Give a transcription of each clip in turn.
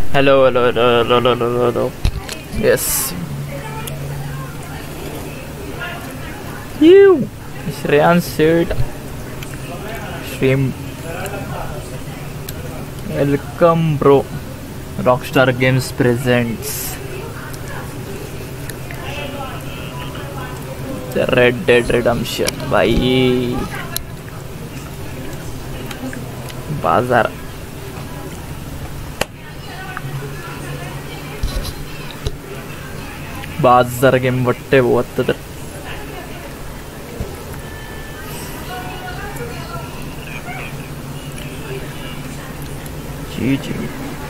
Hello, hello, hello, hello, hello, hello, hello. Yes. You. Shreyan said, stream. Welcome, bro. Rockstar Games presents the Red Dead Redemption. भाई बाजार बाजार game वट्टे बहुत तर जी जी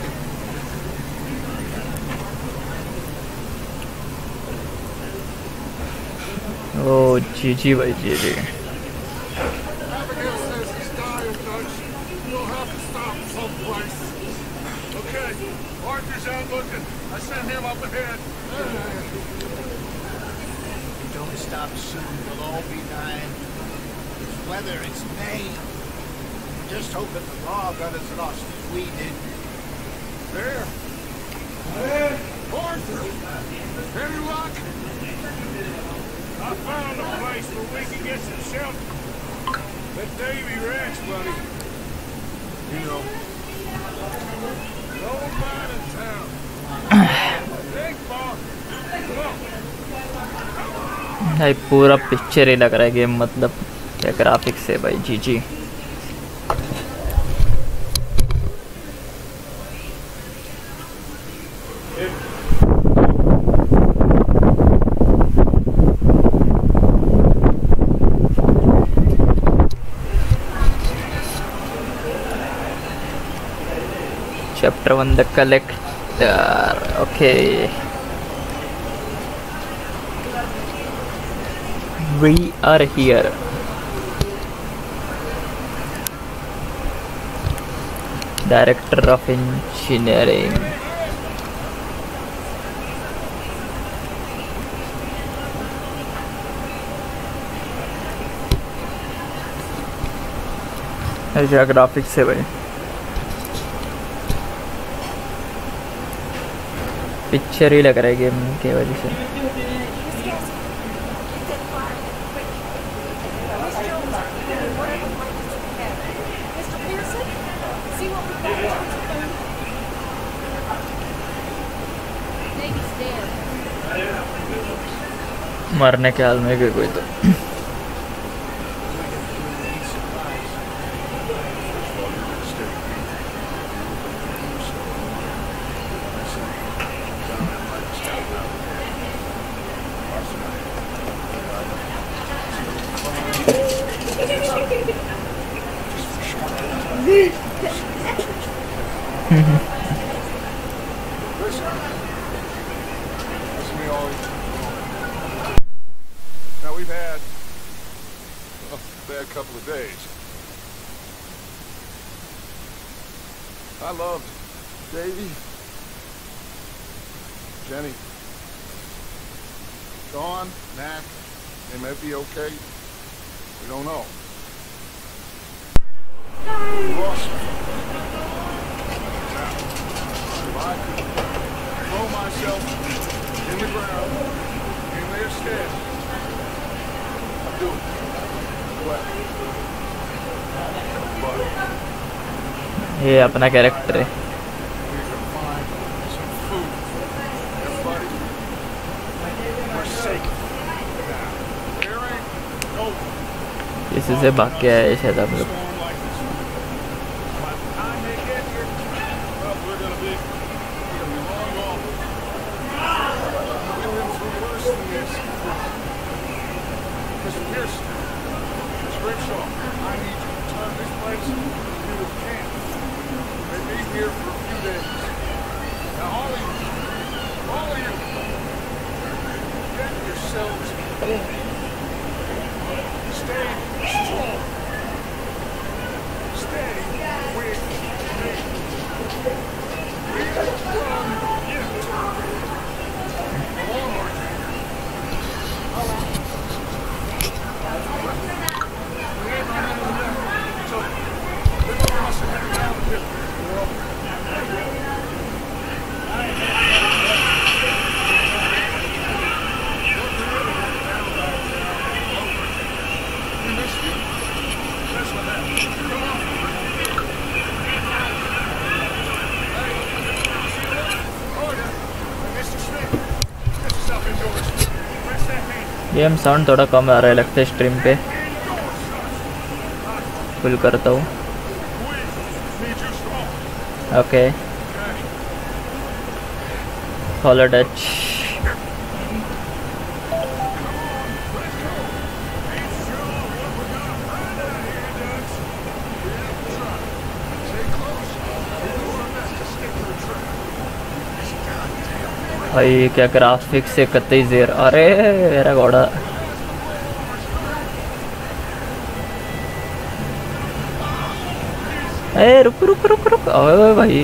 ओ जी जी भाई जी जी Stop soon, we'll all be dying. It's weather, it's May. Just hoping the law got as lost as we did. There. Hey, Arthur! Any luck? I found a place where we can get some shelter. That Davy Ranch, buddy. You know. No man in town. Big bar. Come on. भाई पूरा picture ही लग रहा है game मतलब क्या graphics है भाई जी जी chapter 1 the collector okay We are here. Director of Engineering. ऐसा ग्राफिक्स है भाई पिक्चर ही लग रहा है गेम की वजह से मरने के हाल में भी कोई तो Now we've had a bad couple of days. I loved Davy, Jenny, Dawn, Mac. They may be okay. We don't know. We lost them. Now, if I could throw myself in the ground in their stead, I'd do it. But ये अपना character है we're gonna find some food. Everybody, we're safe now. There ain't no किसी से भाग के आए शायद हम लोग storm like this. By the time they get here, well, we're gonna be long gone. We've been through worse than this. Mr. Pearson, Miss Grimshaw, I need you to turn this place into a camp. We'll be here for a few days. Now, all of you, get yourselves moving. Stay strong. Stay with me. We run you. Come on, Arthur. We ain't running into them. So, let's cross and head down the hill. Game sound थोड़ा कम आ रहा है लगता है stream पे। Full करता हूँ। Okay follow Dutch. भाई क्या ग्राफिक्स से कतई जेर। अरे मेरा घोड़ा ए रुक रुक रुक रुक। ओए भाई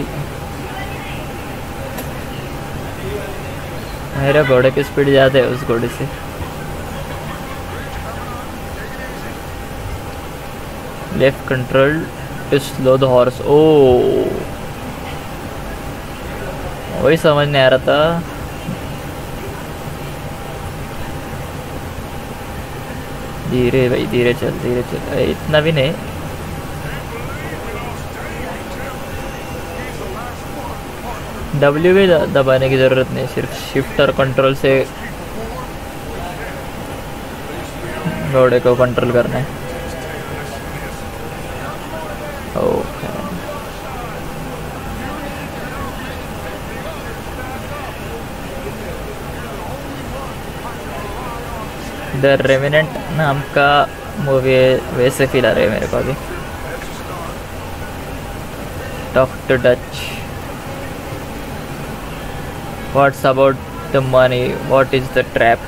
मेरे घोड़े की स्पीड ज़्यादा है उस घोड़े से। Left control to slow the horse. ओ वही समझ नहीं आ रहा था। धीरे भाई धीरे चल धीरे चल। इतना भी नहीं। डब्ल्यू भी दबाने की ज़रूरत नहीं, सिर्फ शिफ्ट और कंट्रोल से घोड़े को कंट्रोल करना है। ओके द रेमिनेंट नाम का मूवी वैसे फील आ रहा है मेरे को अभी। Talk to Dutch. What's about the money? What is the trap?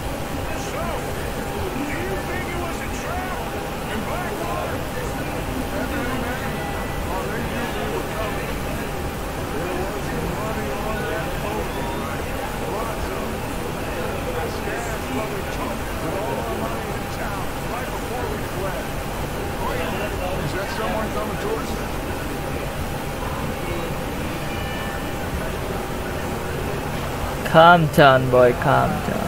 Calm down, boy, calm down.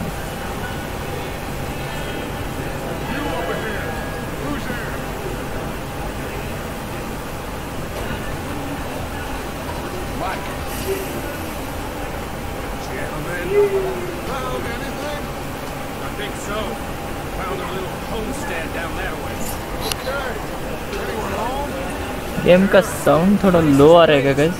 Game का साउंड थोड़ा लो आ रहा है गाइस।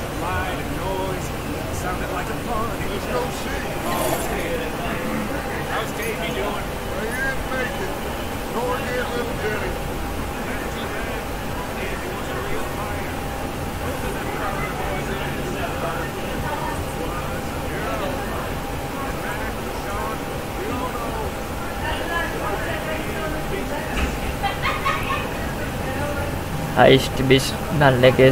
हाइस्ट बिश डालने के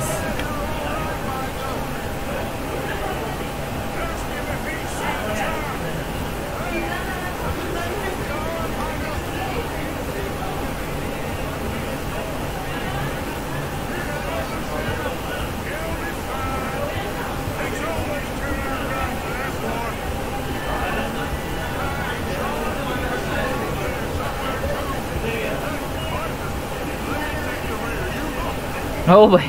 ओ भाई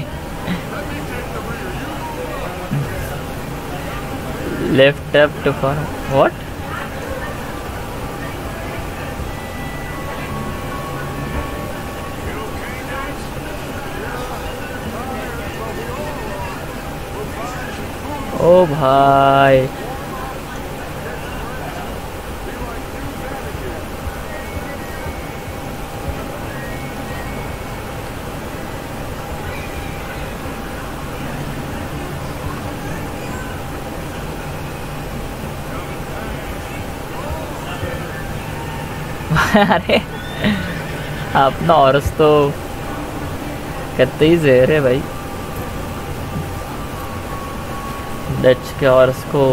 left tap to for what. ओ भाई अरे अपना औरस तो कितने ही ज़ेर है भाई। डच के औरस को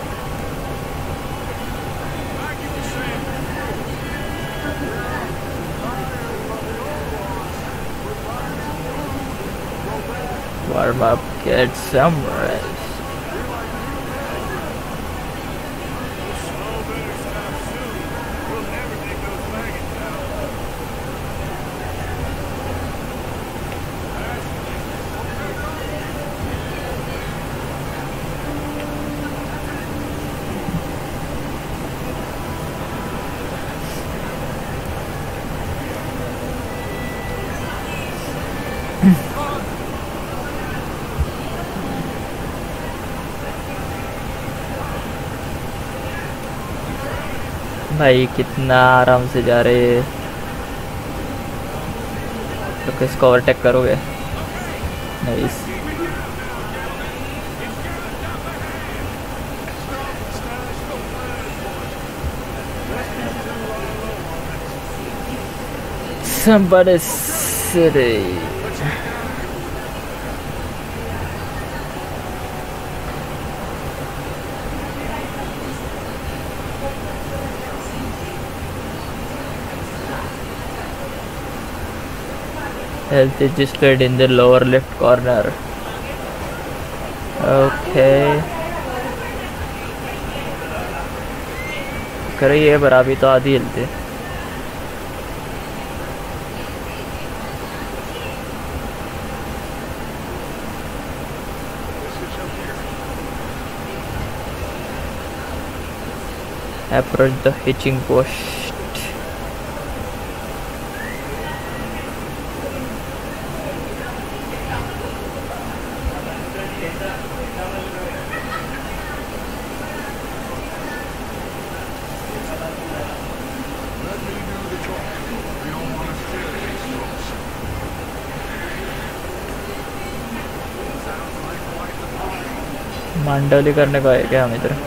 warm up, get some rest. भाई कितना आराम से जा रहे हैं। तो किसको ओवरटेक करोगे? Nice. Somebody city. Health is displayed in the lower left corner. Okay. करिए बराबर तो आधी हेल्थ है। Approach the hitching post. मांडवली करने का है क्या हम इधर?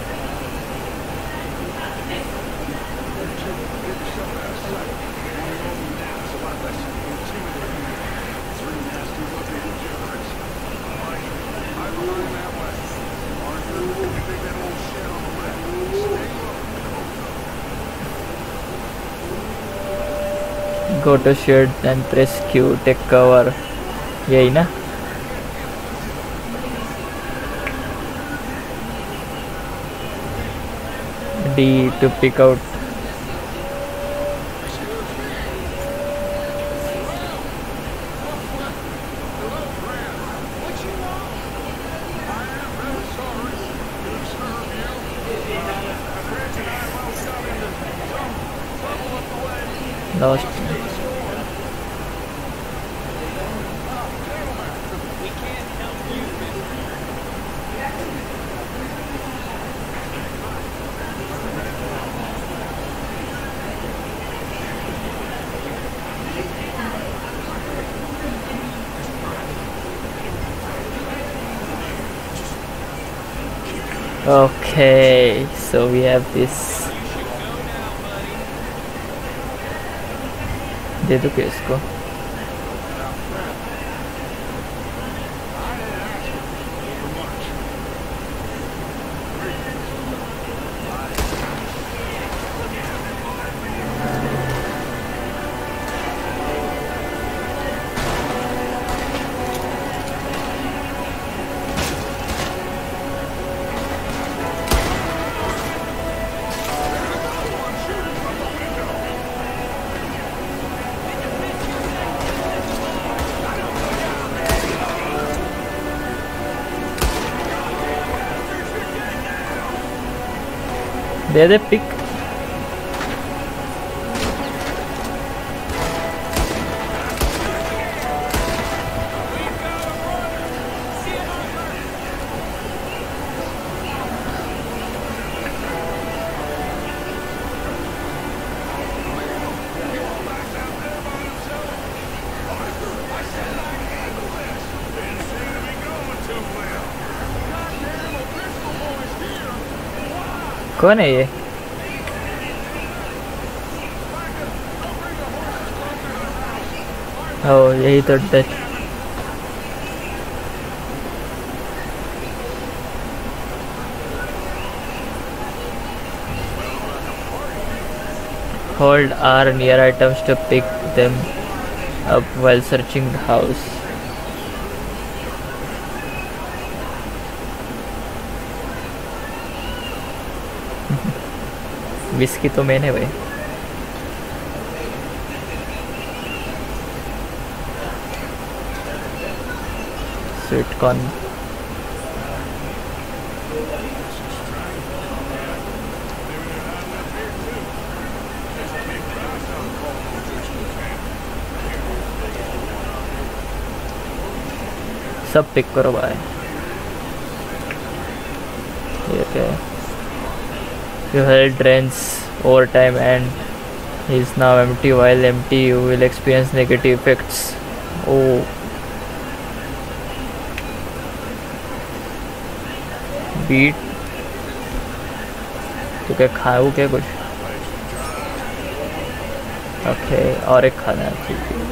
Go to shed and press Q, take cover. यही ना? D to pick out. Lost. Okay, so we have this. दे दो क्या इसको? दे दे पिक। कौन है ये? ओ यही तो Dutch. Hold R near items to pick them up while searching the house. Whisky तो मैंने भाई। Sweet corn. सब पिक करो भाई। ये क्या है? Your health drains over time and is now empty. While empty, you will experience negative effects. Oh, बीट तो क्या खाओ क्या कुछ? ओके, और एक खाना है, ठीक है.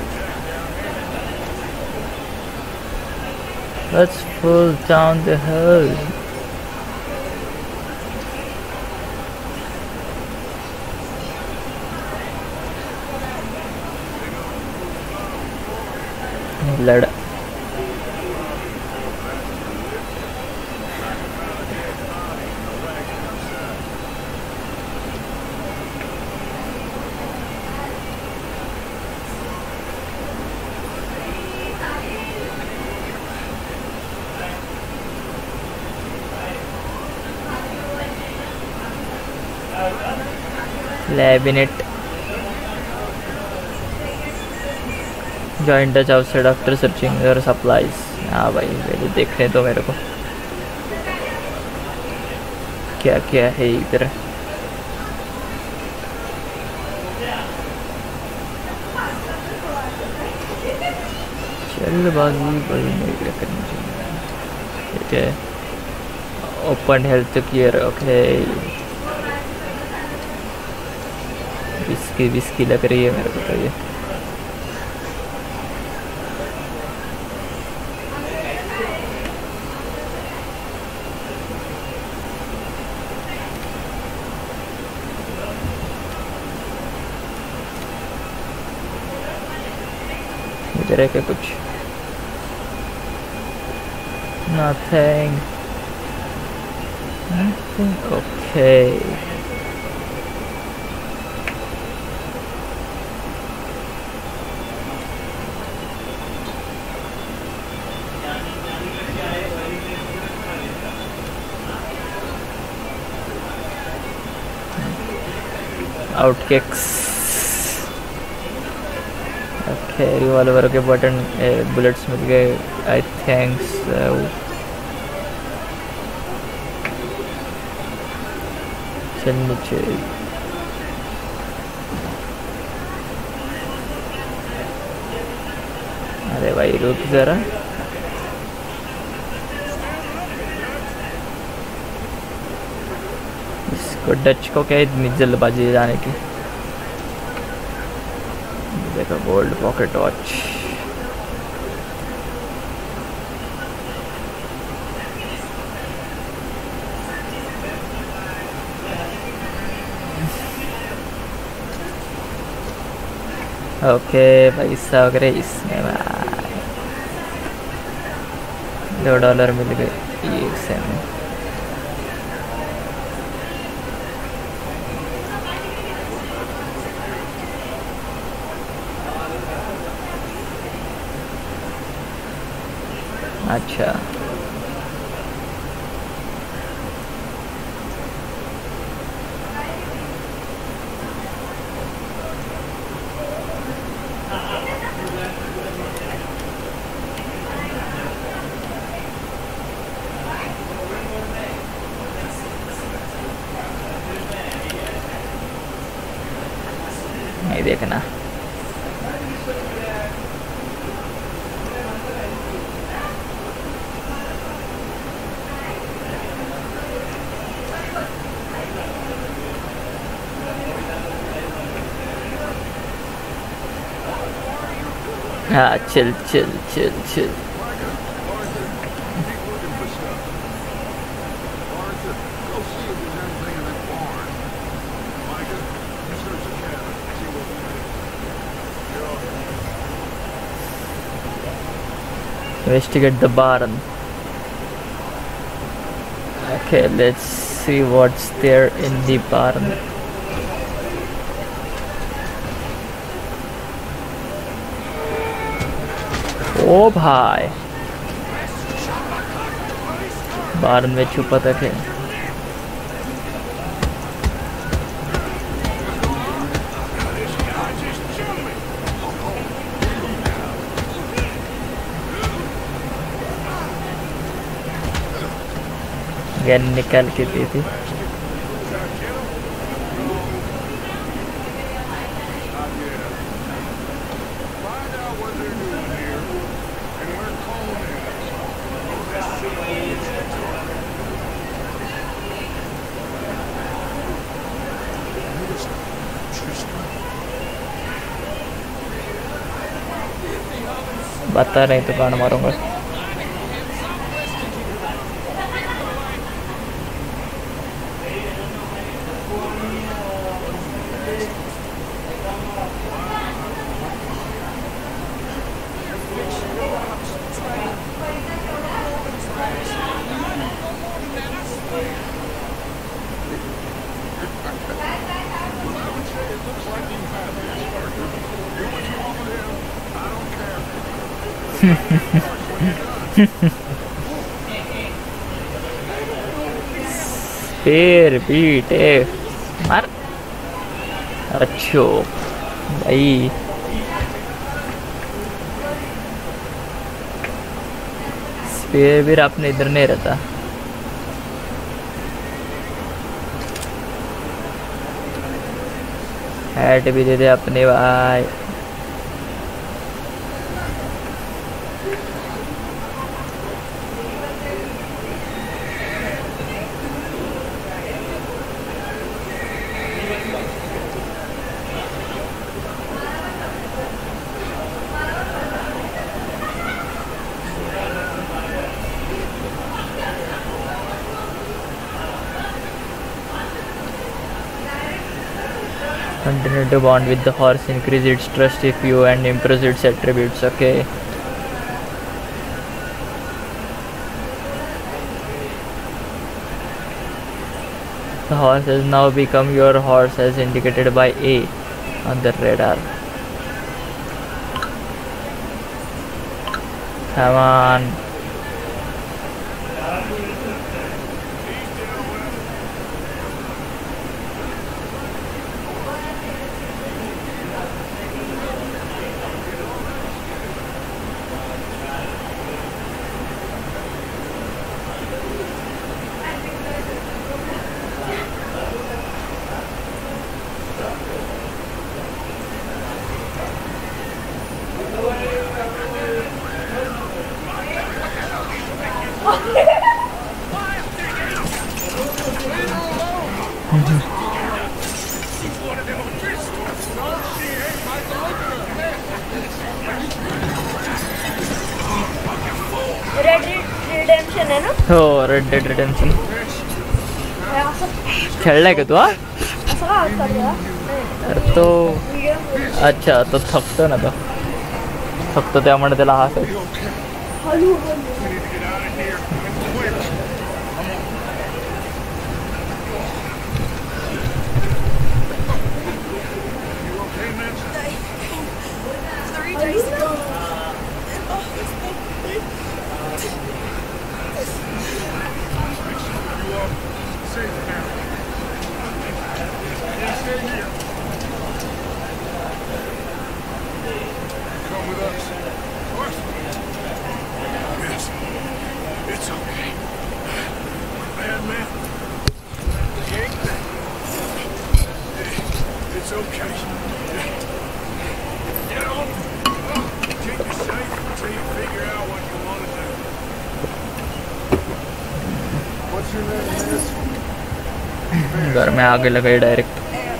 Let's pull down the hill. लड़ा Labinet joined touch outside after searching your supplies. हाँ भाई, पहले देखने तो मेरे को क्या क्या है इधर. जल्दबाजी बड़ी नहीं करनी चाहिए. ठीक है, open health care. Okay, whisky whisky लग रही है मेरे को तो ये. इधर है क्या कुछ? Nothing. Okay. Outkicks. Okay, revolver के बटन बुलेट्स मिल गए. आई थिंक्स चल नीचे. अरे भाई रुक जरा. इसको डच को क्या इतनी जल्दबाजी जाने की. देखो, गोल्ड पॉकेट वॉच. ओके, पैसा वगैरह इसमें भाई $2 मिल गए ये से में. अच्छा, नहीं देखना. हाँ, chill chill chill chill. Keep looking for stuff. Arthur, go see if there's anything in that barn. Micah, you search the cabin. See what we can. You're all right. Investigate the barn. Okay, let's see what's there in the barn. ओ भाई, बारन में छुपा तक है. Gun निकाल के दी थी. बता नहीं तो कान मारूंगा. फिर पीटे मार. अच्छो भाई. फिर आपने इधर नहीं रहता. हैट भी दे दे अपने भाई. Continue to bond with the horse, increase its trust if you and improve its attributes. Okay. The horse has now become your horse as indicated by A on the radar. Come on. Redemption है ना. हो red dead redemption खेळलाय का तू? हा तो अच्छा तो थकतो ना. तो थकतो त्यामुळे त्याला हा घर में आगे लगाई direct.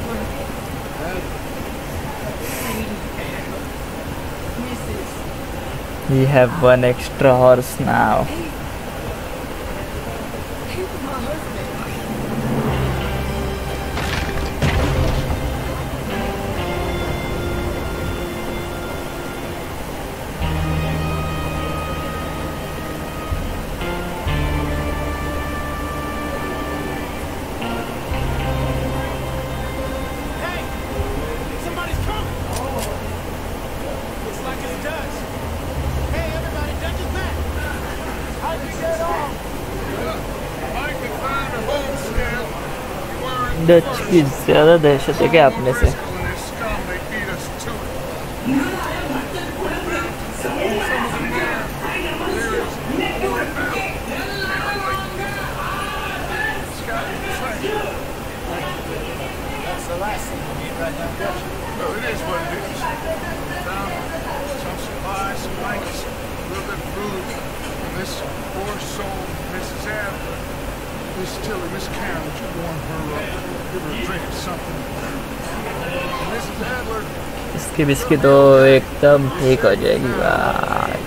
We have one extra horse now. Dutch की ज़्यादा दहशत है क्या अपने से? Miss Tilly, Miss Karen, would you warm her up? Give her a drink or something. इसकी बिस्की तो एकदम ठीक हो जाएगी भाई।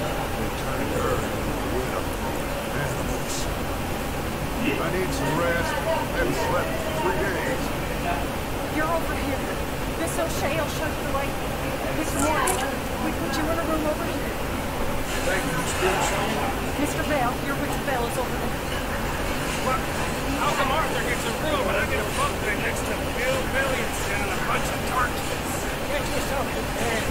I need some rest. Haven't slept in 3 days. You're over here. Miss O'Shea will show you the way. Mr. Morgan, we put you in a room over here. Thank you, Miss Grimshaw. Mr. Bell, your Richard Bell is over there. What? How come Arthur gets a room and I get a bunk bed next to Bill Williamson and a bunch of targets? Get yourself to bed.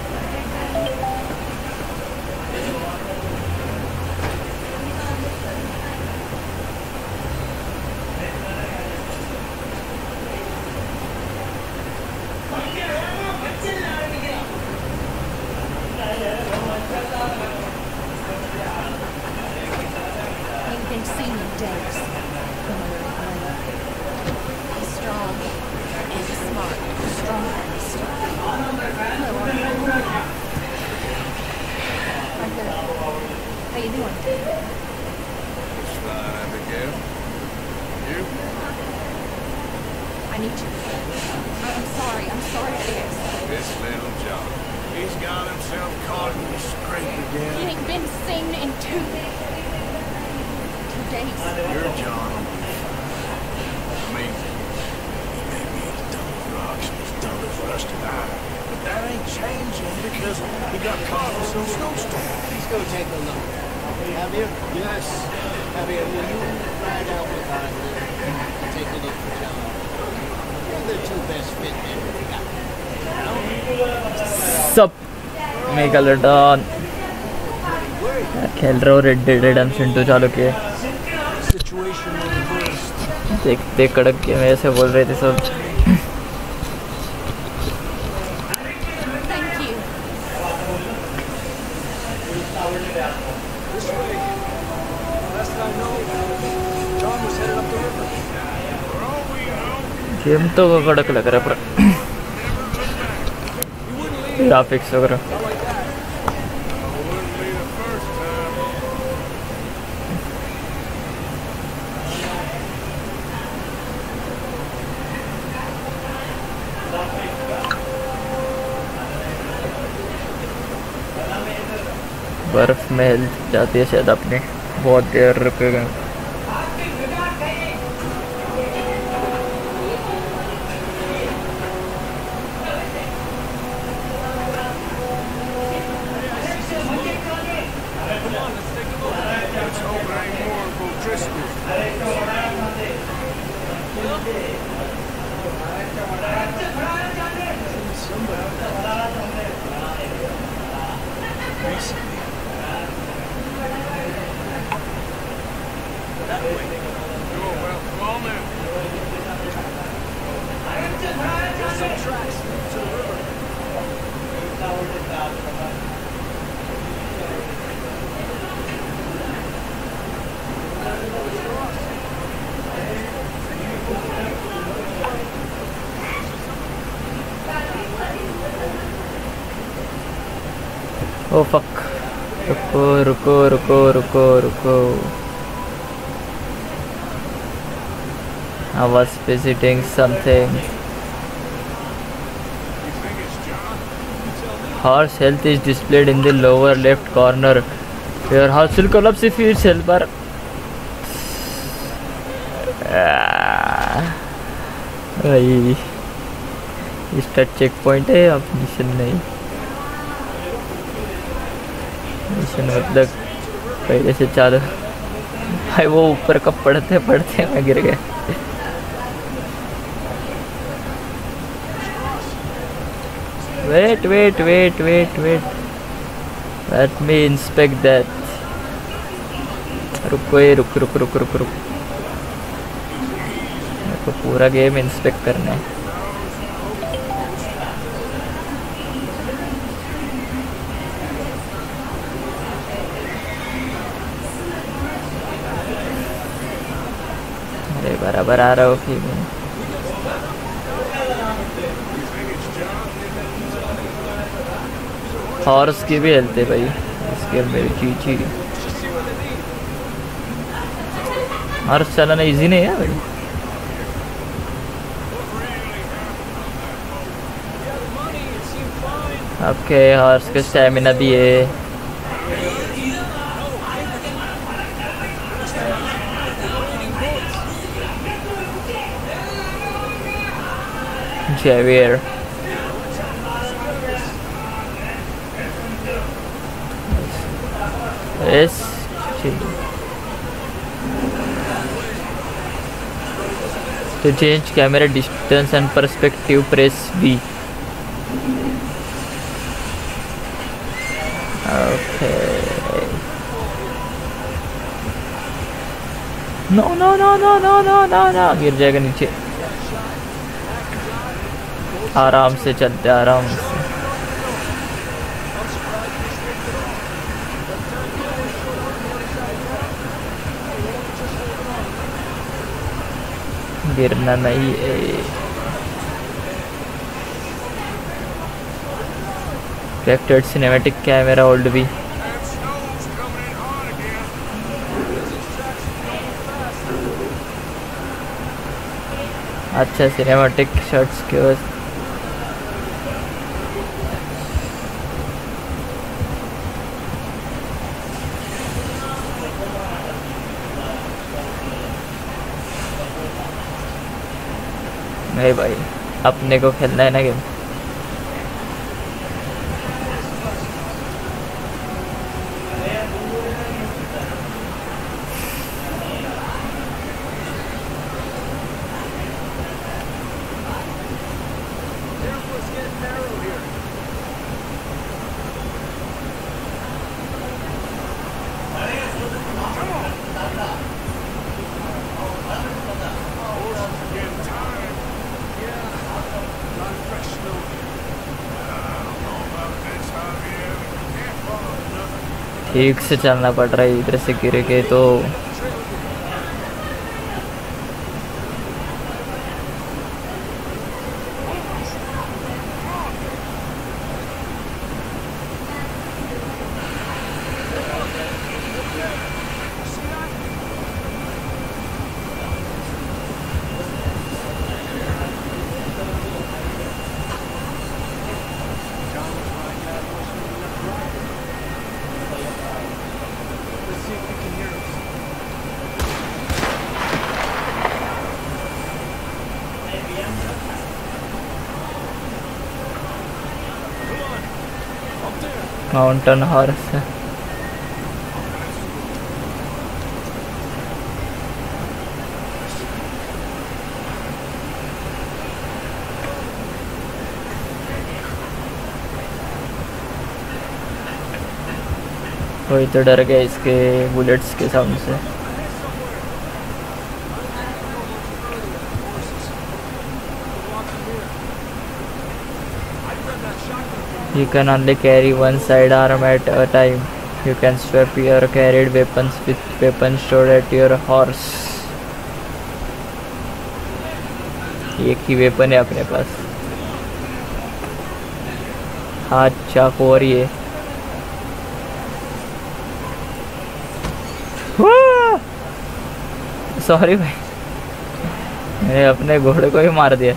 Ain't been seen in days. He's strong and smart. Strong and smart. Hello, Arthur. Arthur, how you doing? It's fine, Abigail. You? I need you. I'm sorry. I'm sorry for this. This little John. He's got himself caught in the scrape He again. ain't been seen in 2 days. Your John will be fine. I mean, he may be as dumb as rocks and as dull as rusted iron. But that ain't changing because he got caught in some snowstorm. Please go take a look. Have you? Yes. Have you? Will you ride out with Arthur and take a look for John? They're the 2 best fit men we got. सब megalodon खेल रहा हूँ red dead redemption 2 चालू किए। Situation reversed. देखते कड़क के मेरे से बोल रहे थे सब। Thank you. This way. Last I know, John was headed up the river. For all we know, game तो कड़क लग रहा है पूरा ग्राफिक्स वगैरह। not like that. Wouldn't be the first time. बर्फ में हिल जाती है शायद अपने, बहुत देर रुकेगा। Let's hope it ain't more of O'Driscoll. Sure, well, come on now. There's some tracks to the river. ओ फक, रुको रुको रुको रुको रुको। I was visiting something. Horse health is displayed in the lower left corner. Your horse will collapse if you health bar. भाई start checkpoint है, अब mission नहीं। मिशन मतलब पहले से चालू। भाई वो ऊपर का पढ़ते पढ़ते मैं गिर गया। Wait. Let me inspect that. रुको ये रुक। मेरे को पूरा गेम इंस्पेक्ट करना है। अरे बराबर आ रहा हो कि हॉर्स की भी हेल्थ है भाई इस गेम में। चीची हॉर्स चलाना इजी नहीं है भाई। Yeah, the money, it seemed fine. आपके हॉर्स के स्टैमिना भी है। Javier yes to change camera distance and perspective press B. Okay. No no no no no no no no गिर जाएगा नीचे। आराम से चलते आराम से। गिरना नहीं है। Vectored cinematic camera hold भी। अच्छा सिनेमैटिक शॉट्स के बस। नहीं भाई अपने को खेलना है ना गेम। ठीक से चलना पड़ रहा है इधर से गिर के तो। माउंटेन हॉर्स है। कोई तो डर गया इसके बुलेट्स के साउंड से। You can only carry one sidearm at a time. You can swap your carried weapons with weapons stored at your horse. एक ही वेपन है अपने पास, हाथ चाकू और ये। सॉरी भाई मैंने अपने घोड़े को ही मार दिया।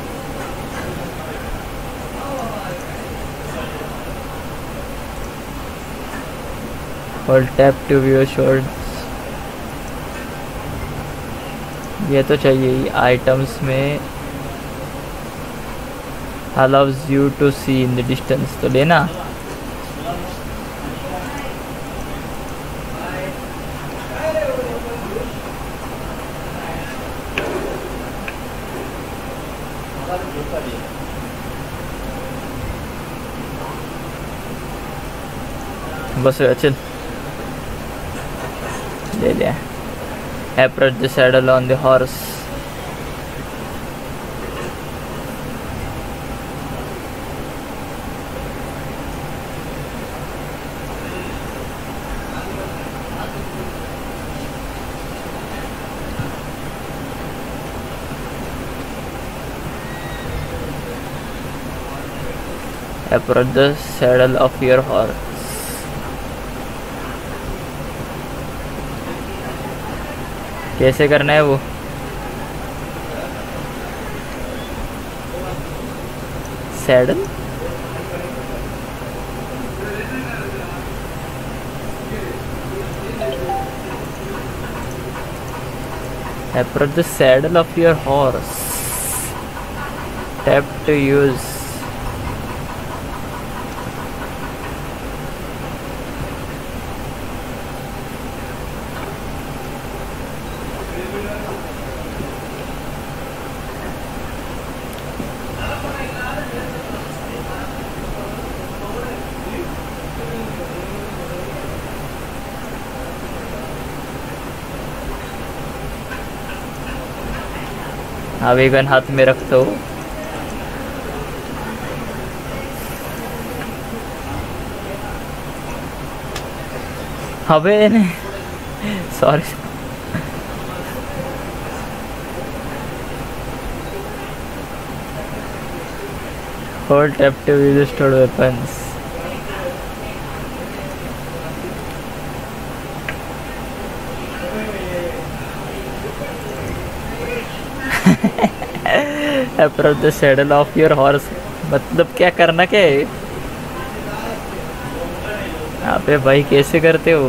Hold tap to view shorts। ये तो चाहिए ही आइटम्स में। allows you to see in the distance तो लेना। बस चल ले लिया। Approach the saddle on the horse। Approach the saddle of your horse। कैसे करना है वो? Saddle Approach the saddle of your horse. Tap to use. अभी गन हाथ में रख दो। अबे नहीं, sorry. Hold tab to use stored weapons. Approach the saddle of your horse. मतलब क्या करना क्या है? अबे भाई कैसे करते हो?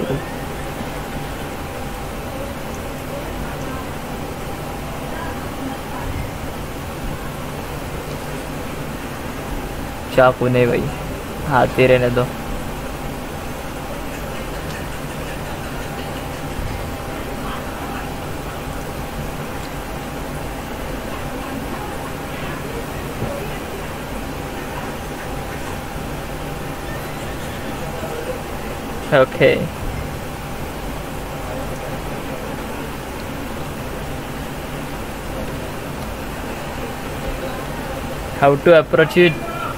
चाकू नहीं भाई, आते रहने दो। Okay. How to approach it?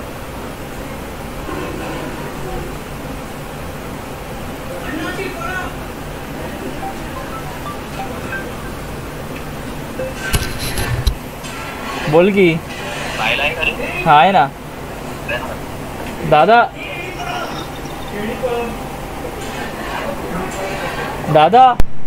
बोल की हाँ है ना दादा दादा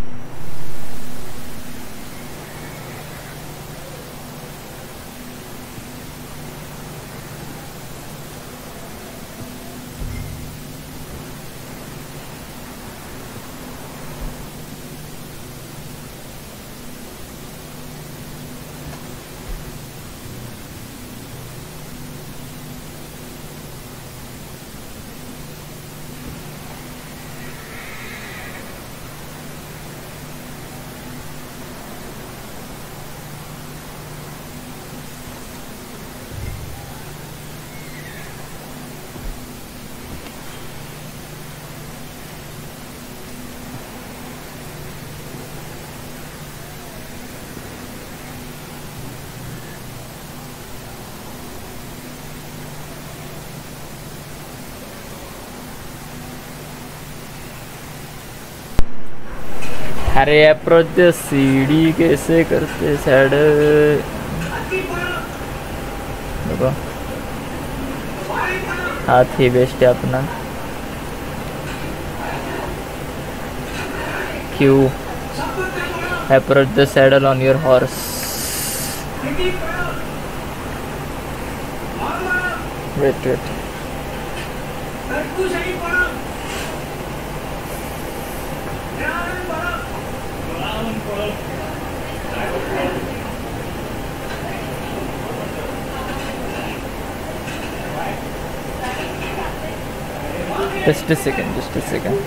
अरे अप्रोच द सीढ़ी कैसे करते साइड देखो हाथ ही बेस्ट है अपना Q approach the saddle on your horse wait wait just a second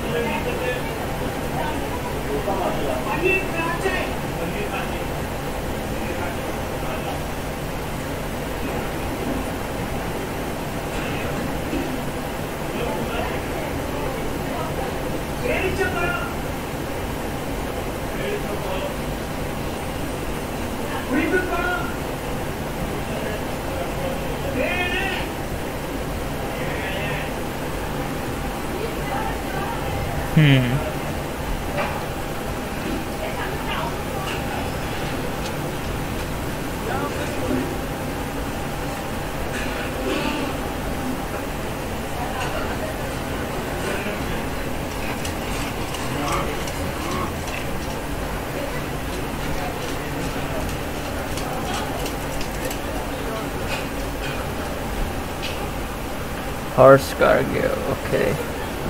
Horse cargo, okay.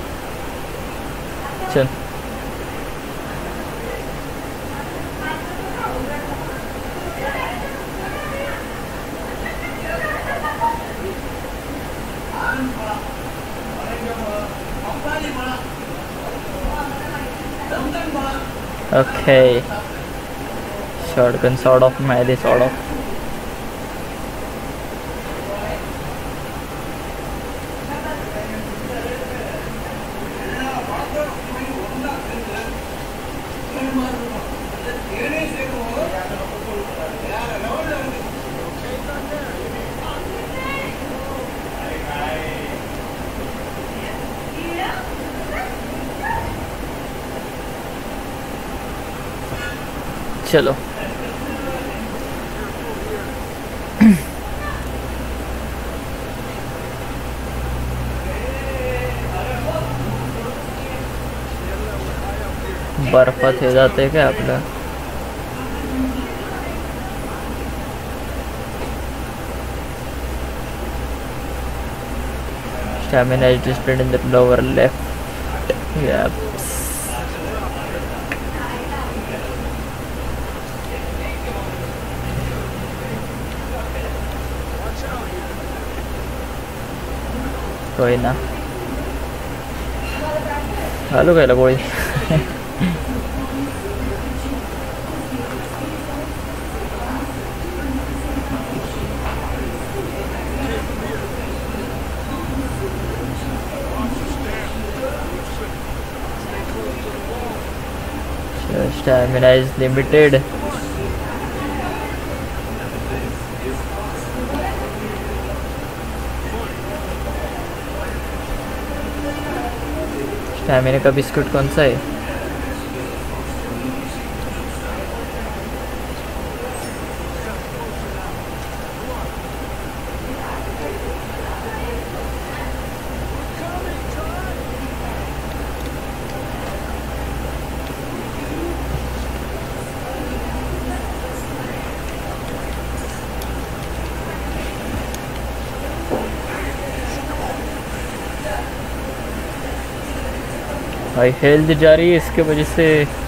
चल Okay. Shotgun sort of, melee sort of. चलो बर्फ थे जाते क्या आपका stamina is displayed in the lower left. Yep. कोई ना हेलो कहला कोई stamina is limited. स्टैमिना का बिस्कुट कौन सा है भाई हेल्थ जा रही है इसके वजह से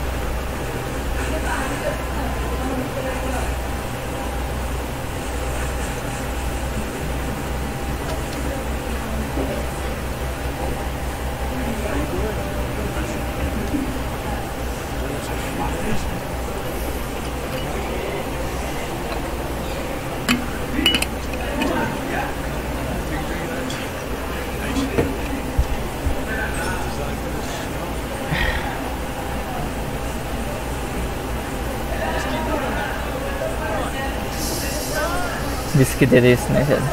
बिस्किट दे दे इसने शायद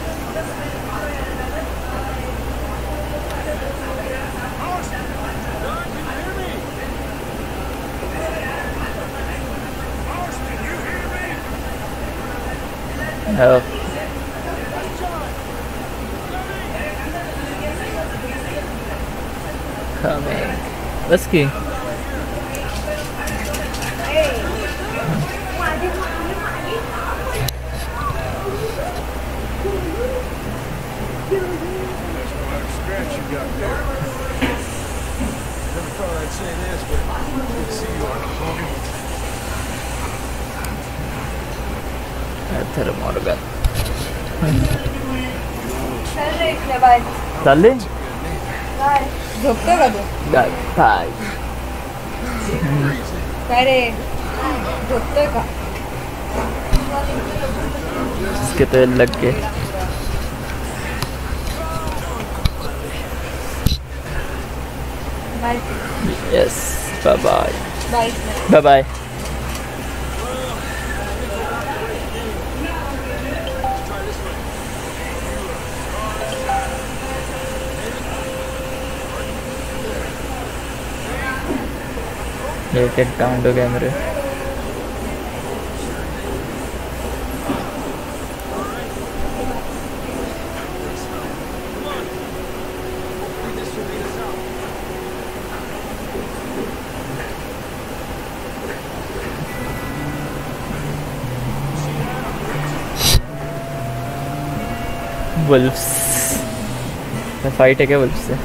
Oh. Coming. Let's go. चालले झोपतो का तू काय काय रे झोपतोय का इसके तेल लग के bye yes bye bye bye bye bye Take it down to camera. Wolves. The fight है क्या wolves से?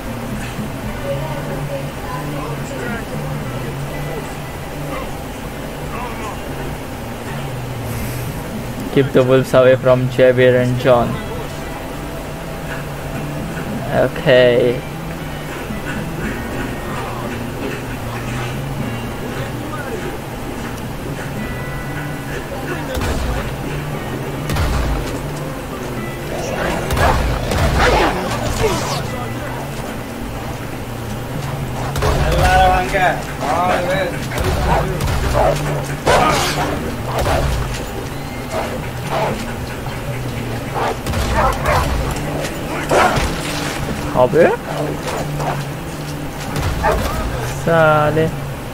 Keep the wolves away from Javier and John. Okay. अबे साले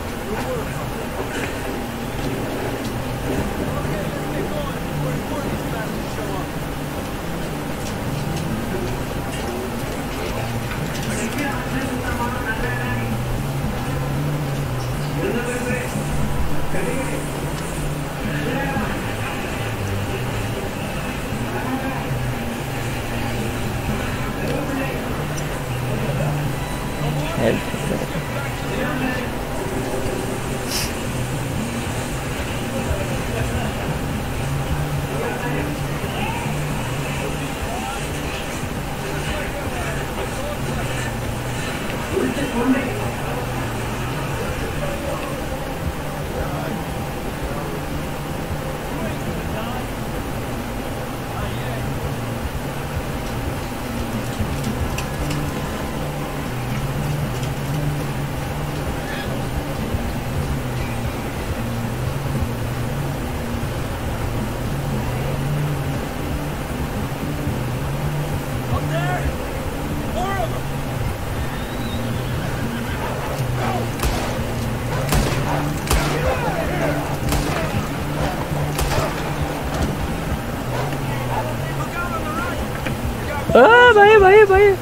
भाई भाई भाई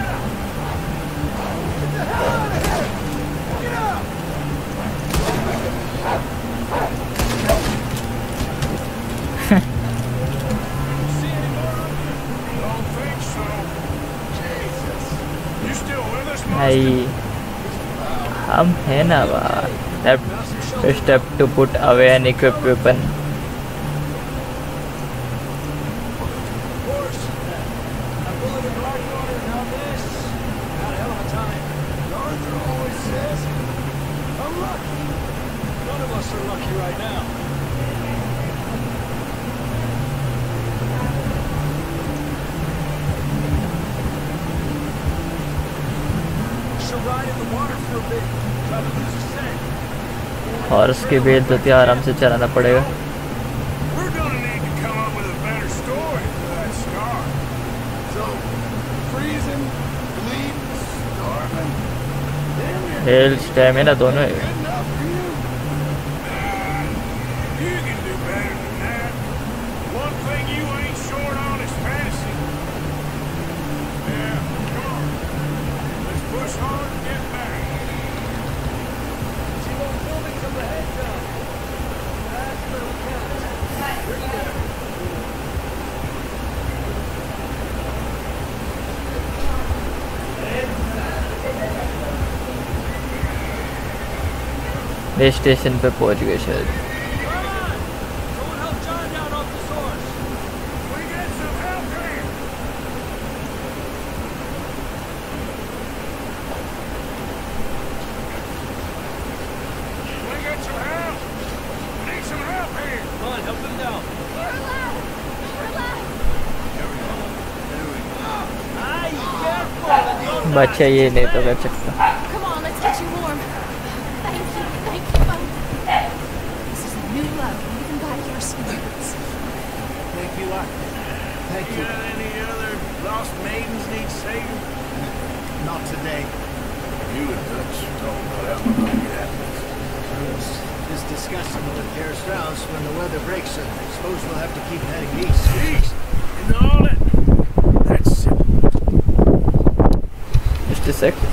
भाई हम है ना step to put away an equipped weapon. और उसके बेल तो आराम से चलाना पड़ेगा. हेल्थ स्टैमिना दोनों है. स्टेशन पे पहुंच गए शायद. बच्चा ये नहीं तो कर सकता. Not today. You and Dutch talk about how we're gonna get at this. I was just discussing with Herr Strauss when the weather breaks. I suppose we'll have to keep heading east. East? You know it? That's simple. Just a sec.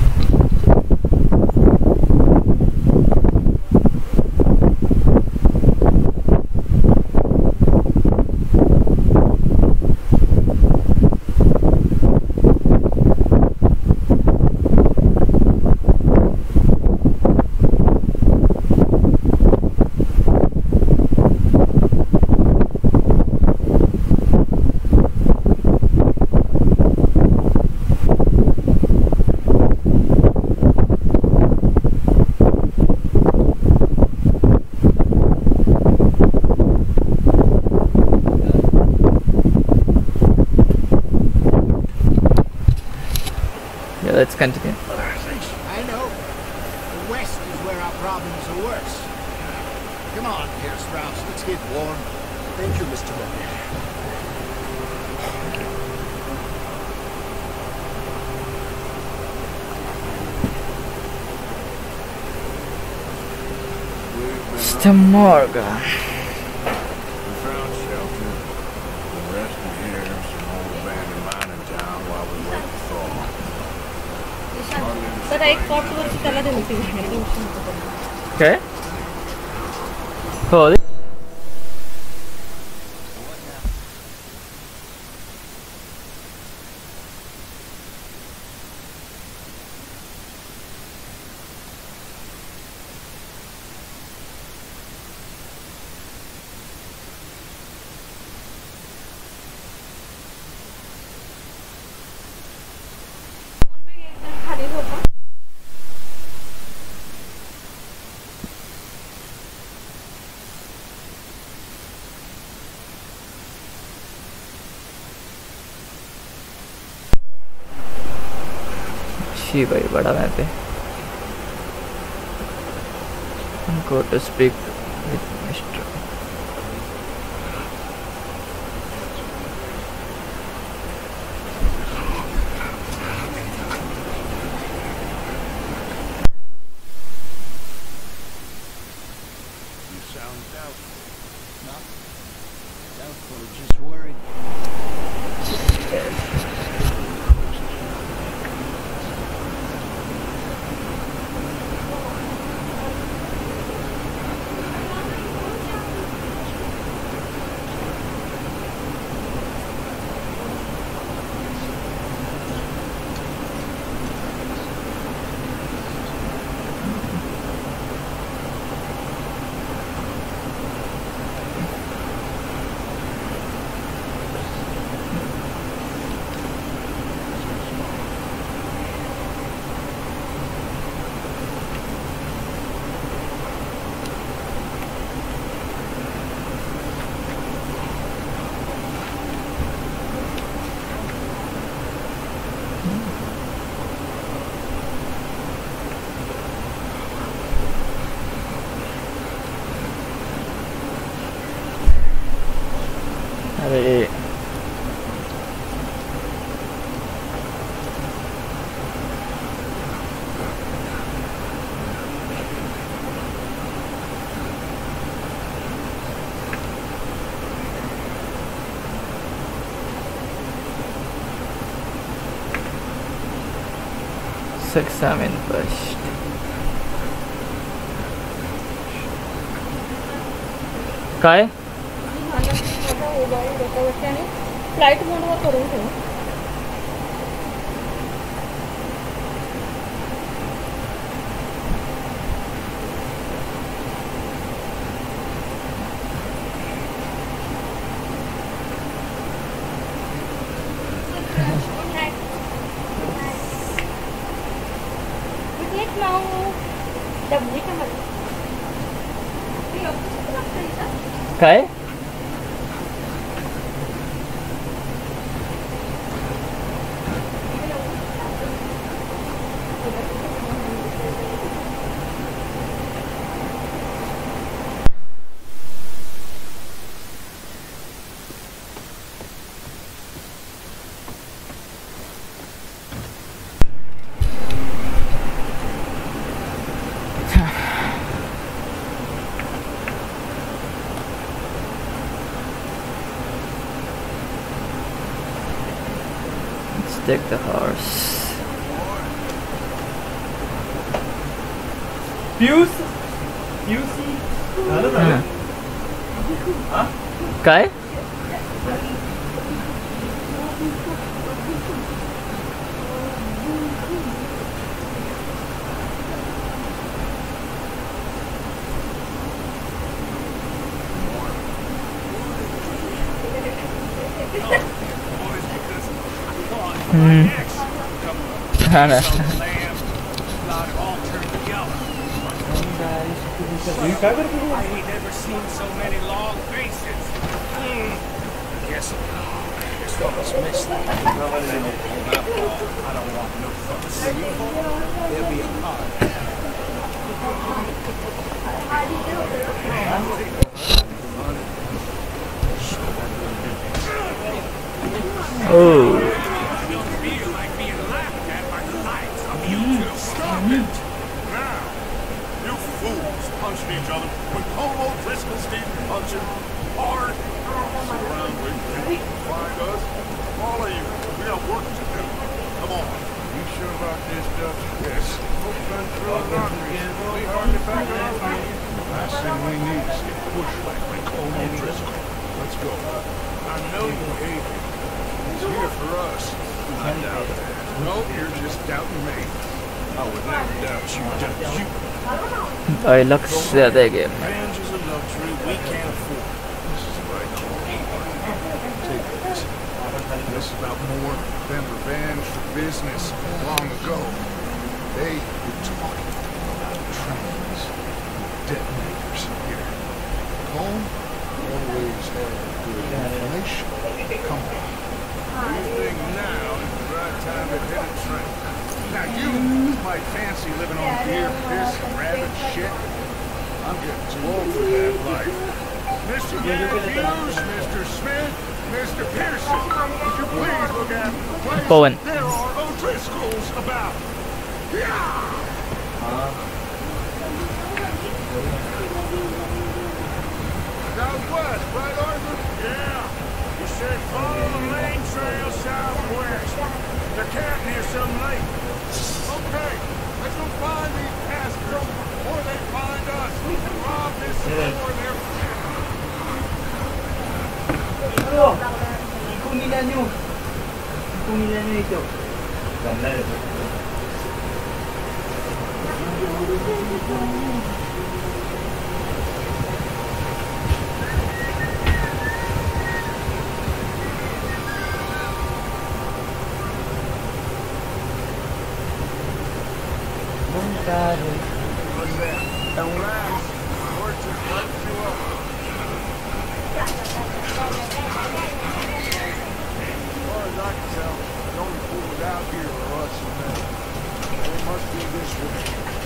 Let's continue. I know. The west is where our problems are worse. Come on, Herr Strauss, let's get warm. Thank you, Mr. Bennett. Mr. Morgan. We found shelter. The rest are here. Some old abandoned mining town while we wait to thaw. तर एक cord वरती त्याला देऊ ती Okay. Oh. खाली होता she भाई बड़ा मैप है. Go to speak with Mr. You sound doubtful. Not doubtful, just worried. अरे examine first. काय फ्लाइट मोडवर करून ठेव काय take the horse. काय I ain't never seen so many long faces. Guess what was missing. I don't want no fuss. There'll be a car. Oh. Stop it! Now, you fools punching each other when Cole punching hard. Sit around waiting for you to find us. All of you, we got work to do. Come on. You sure about this, Dutch? Yes. Folks been throwing rock recently. Hard to back on our feet. Last thing we need is get pushed like Nicole O'Driscoll. Let's go. I know you hate him. He's here for us. I doubt that. No, you're just doubting me. I would never doubt you, Dutch. You. Dialogue ज्यादा है game में. Revenge is a luxury we can't afford. This is the right call. Take this. This is about more than revenge for business. Long ago, they were talking about trains, detonators here. Home always had good information. Come on. You think now is the right time to hit a train? Now you might fancy living on beer, piss, and rabbit shit. I'm getting too old for that life. Mr. Matthews, Mr. Smith, Mr. Pearson, would you please look after the place? Bowen. There are O'Driscolls about. Yeah! Southwest, right, Arthur? Yeah. You said follow the main trail southwest. They're camping here some lake. Okay, let's go find these bastards before they find us. We can rob this before they're... itu. Gambar itu. What's that? Don't laugh. Or just light you up. As far as I can tell, the only fools out here are us and them. They must be this way.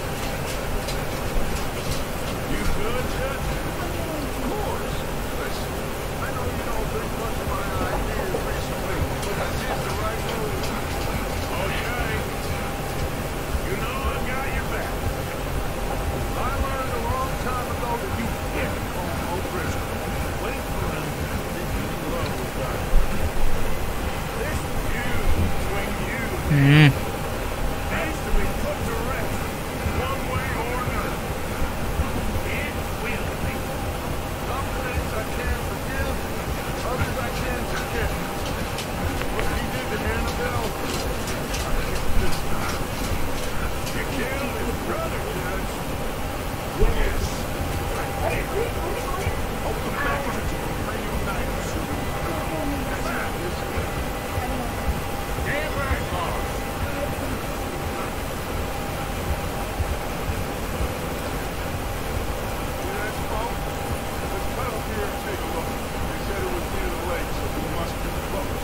You good, Judge? Of course. Listen, I know you don't think much of my ideas recently, but I did the right move. Okay. You know I got your back. I learned a long time ago that you can't call O'Driscoll. Wait for him, then you love the guy. This feud between you needs to be put to rest, one way or another. It will be. Some things I can't forgive, others I can't forget. What he did to Annabelle, I can't this time. You killed his brother, Judge. Yes. Hope the Mexicans will reunite soon. Get back, boss. See that smoke? Let's cut up here and take a look. They said it was near the lake, so we must be close.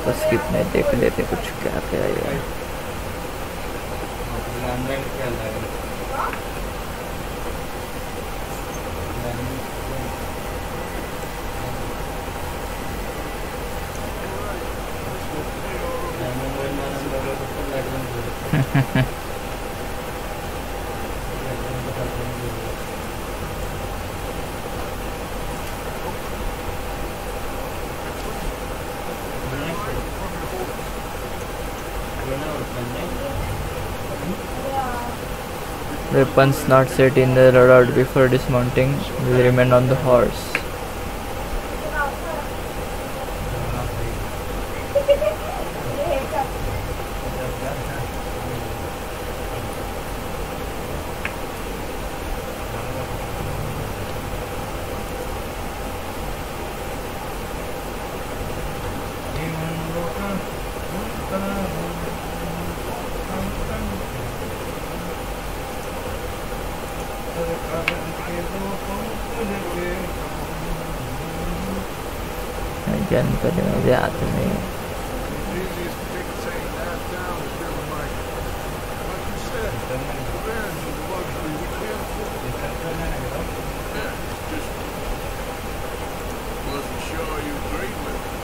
वापस कितने देख लेते कुछ क्या क्या है। Weapons not set in the loadout before dismounting will remain on the horse. Again, but yeah, to me. Easiest to take the same path down is never mind. Like you said, revenge is a luxury we can't afford. Yeah, just wasn't sure you agreed with it.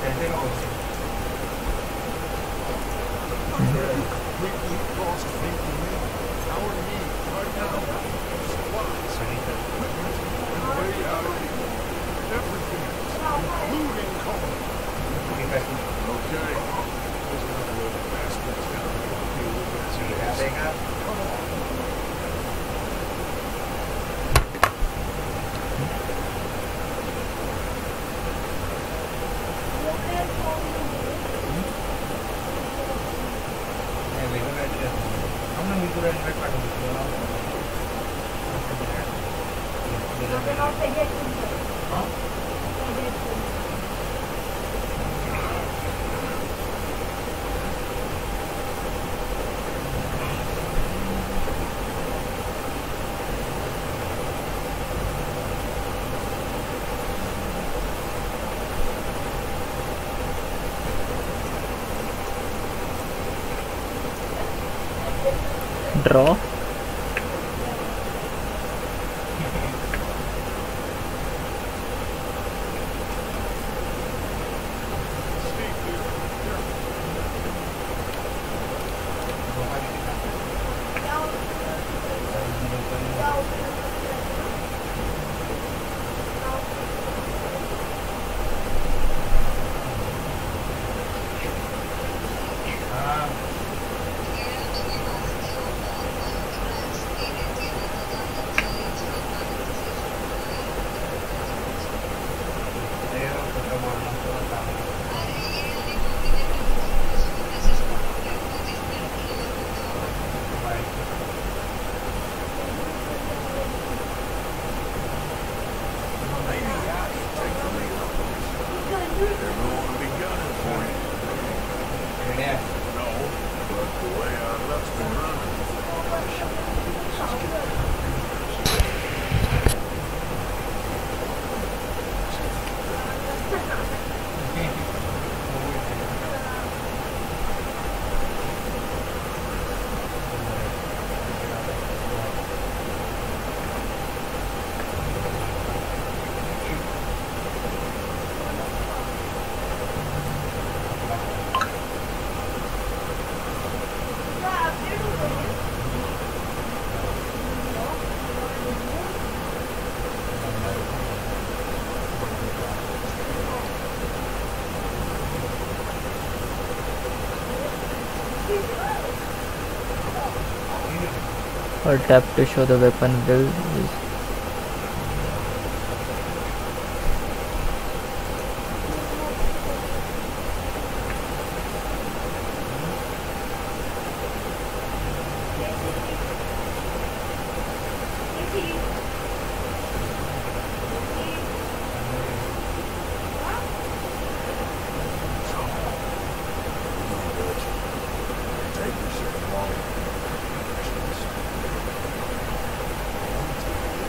You completely lost faith in me. Our need right now is supplies, equipment, and way out of here. Everything else, including coal. Okay. There's another load of bastards down here. Deal with it as it is. Come on. Draw. Or tap to show the weapon build. Take this shit along.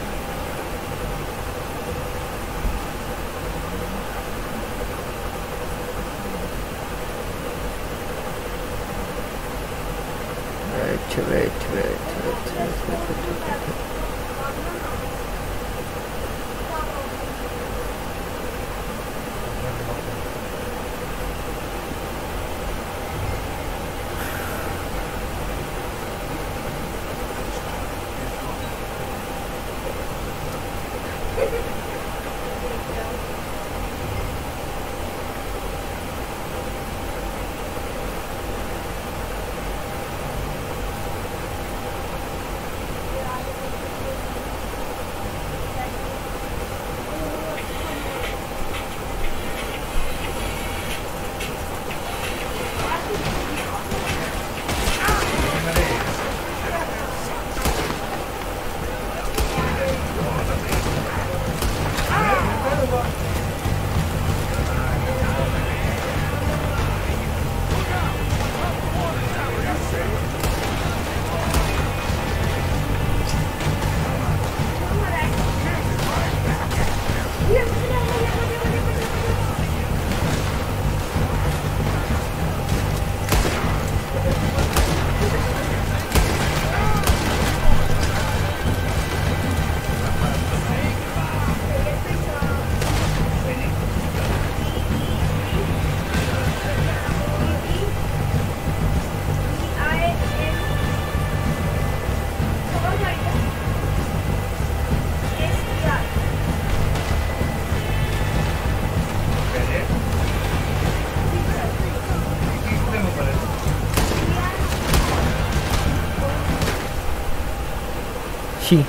She.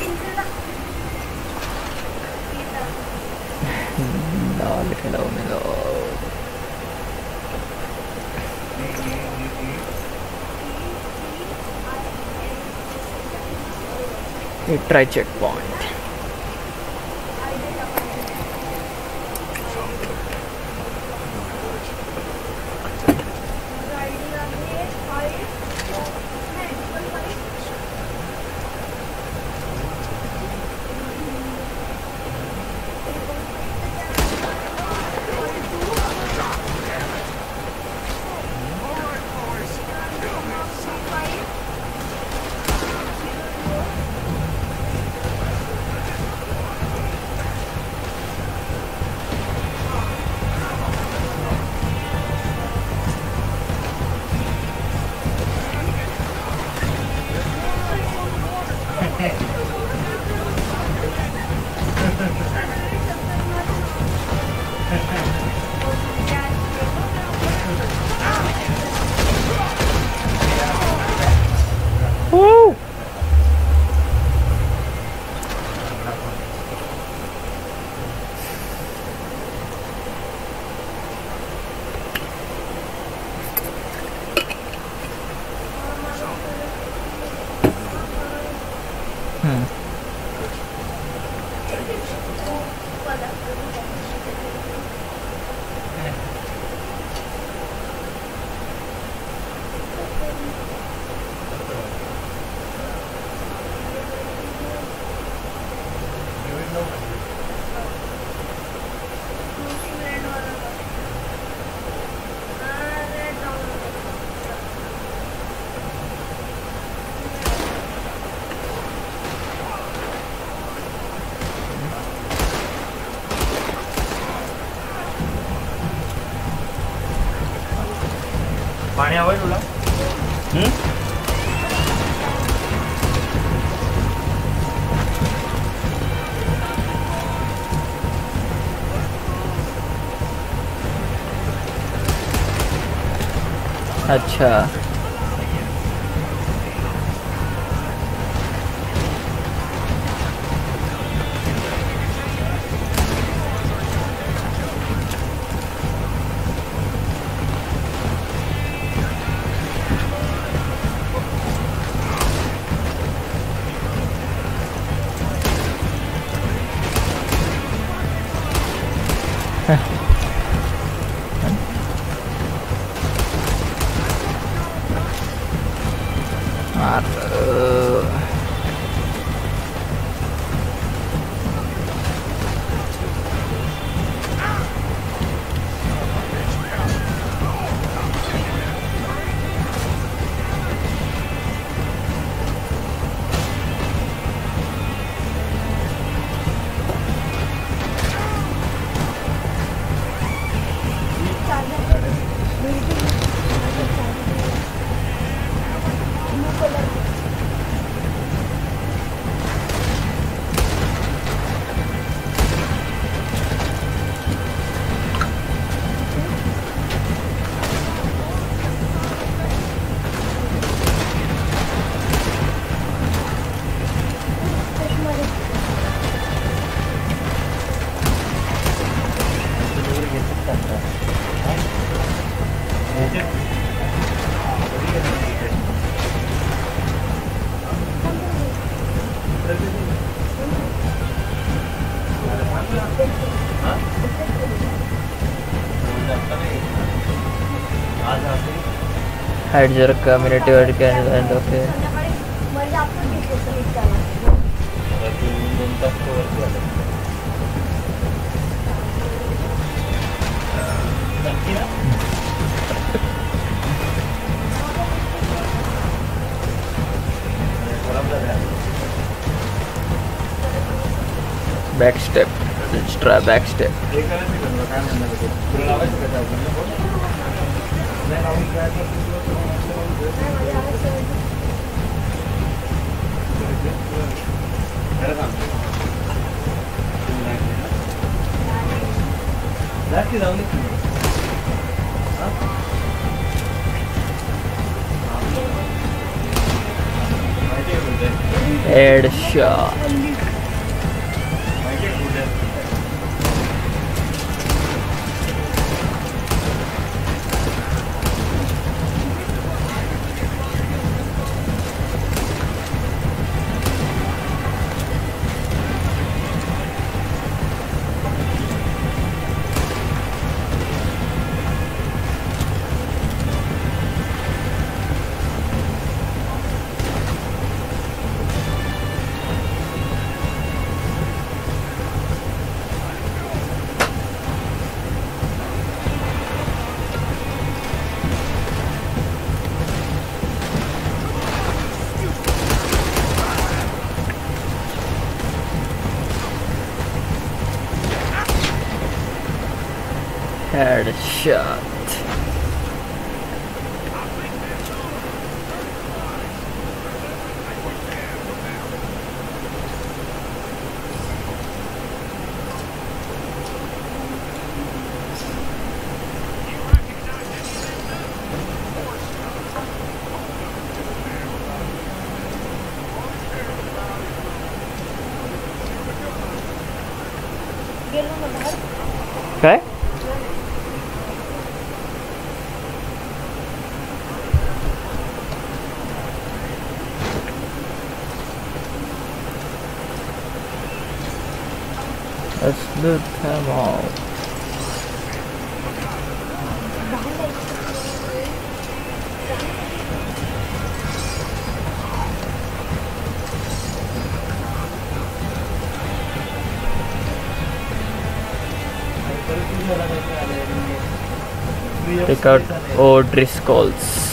No, hello, hello. Try checkpoint. Woo! पाणी हवंय तुला? अच्छा Hide your community or can and okay. Back step. Let's try back step. Headshot. Headshot. Okay. Let's loot them all. Take out O'Driscoll's.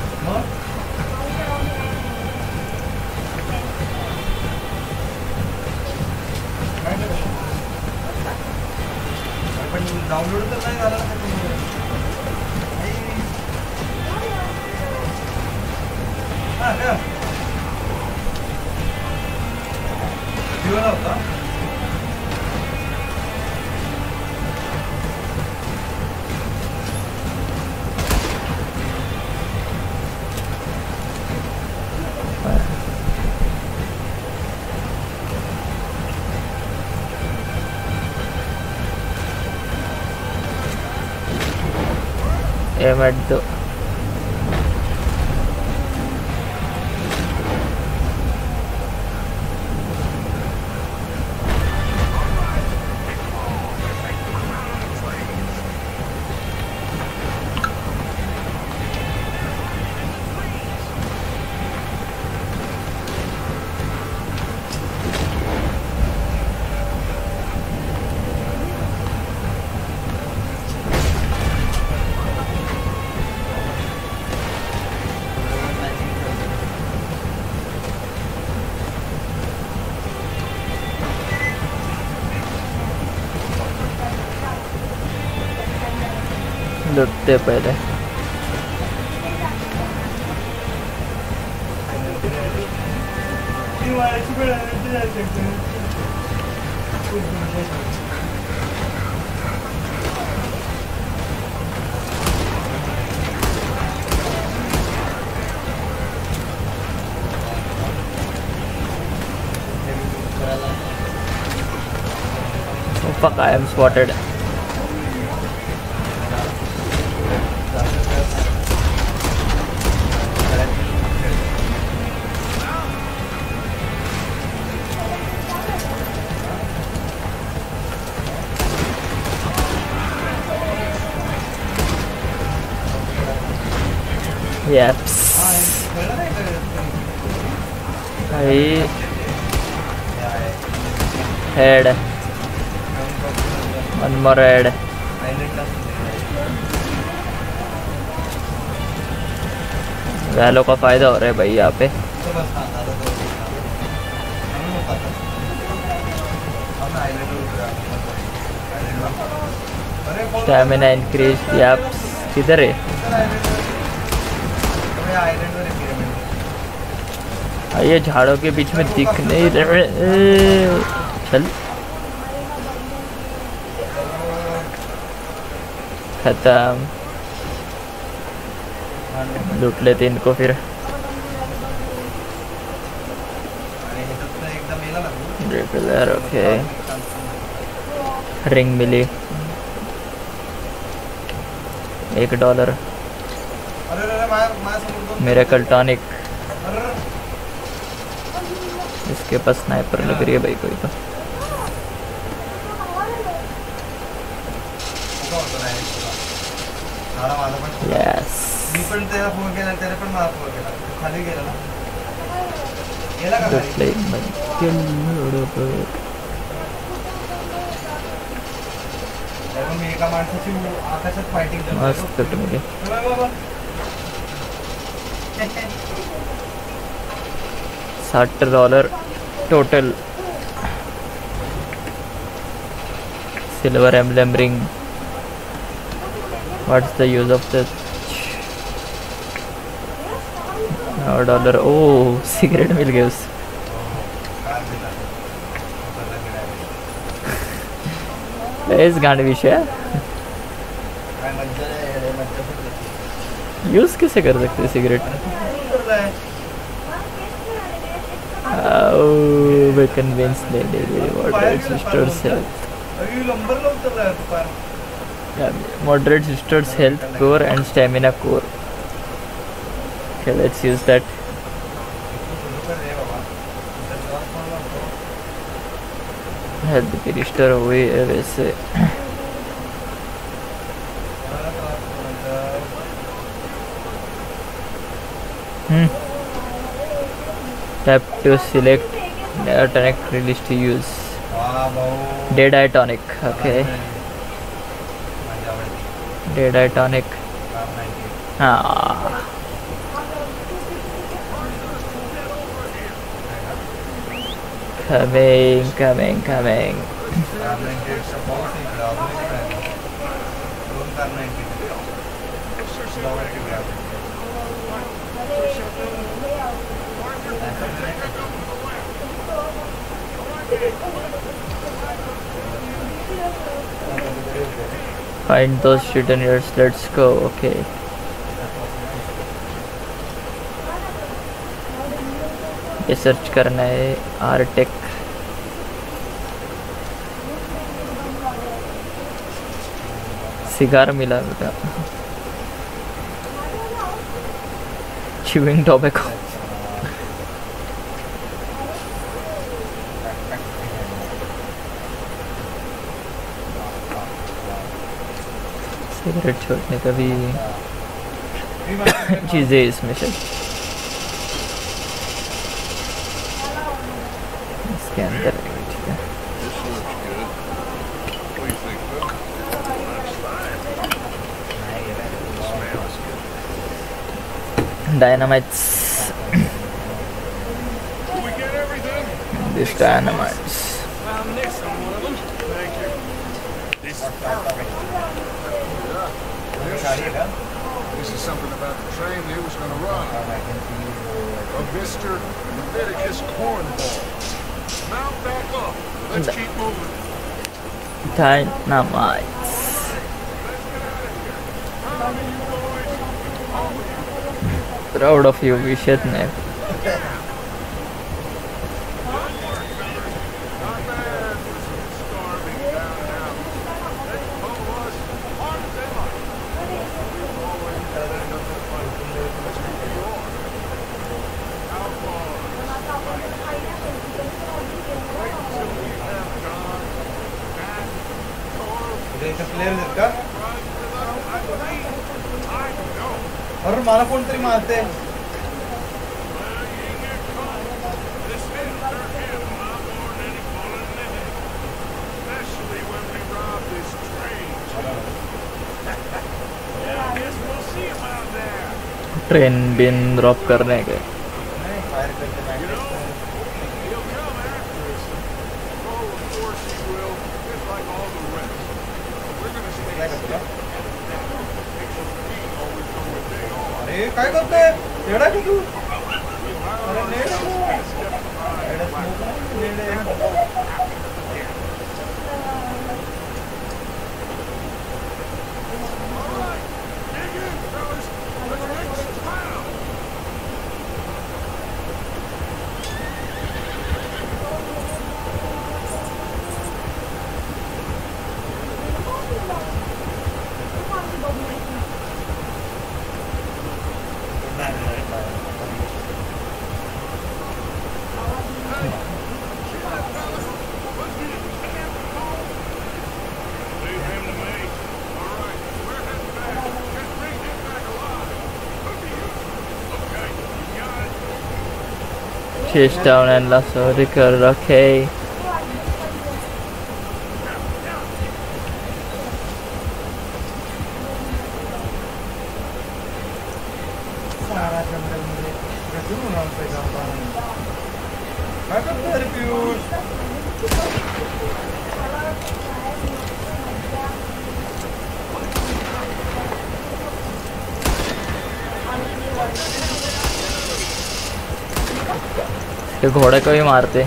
Aim at the लुटते पहले Oh fuck, I am spotted. Yaps. भाई head. One more head. वैलो का फायदा हो रहा है भाई यहाँ पे. Stamina increase. याप्स किधर है? ये झाड़ों के बीच में दिख नहीं रहे. चल खत्म. लूट लेते इनको फिर. Regular okay. रिंग मिली $1. Miracle tonic. इसके पास स्नाइपर लग रही है भाई कोई तो. यस. मस्त मिली. $60 total. Silver emblem ring. What's the use of the $9. Oh cigarette मिल गया उस. इस गांड विषय यूज कैसे कर सकते हैं cigarette? we convince lady moderate sister's health. Moderate sister's health core and stamina core. Okay, let's use that. Health की रिस्टोर हुई है वैसे. Tap to select tonic release to use. Dead eye tonic. Okay. Dead eye tonic. Coming. Find those shooting ears. Let's go. Okay. ये search करना है. Artech. Cigar मिला बेटा. chewing tobacco. Cigarette छोड़ने का भी चीज़ें इसमें से. इसके अंदर ठीक है. Dynamites. This dynamites. This is something about the train they was going to run. A Mr. Leviticus cornball. Mount back up. Let's keep moving. Dynamites. Proud of you, Vishetnev. और मला कोणतरी मारते. ट्रेन बिन ड्रॉप करने के. Fire करते अरे काय करतोय एवढा की तू. अरे Chase down and lasso Ricker. Okay. सारा जंगल मुझे जरूर नाम पे जाता हूँ. मैं करता है रिव्यूज. ये घोड़े को ही मारते.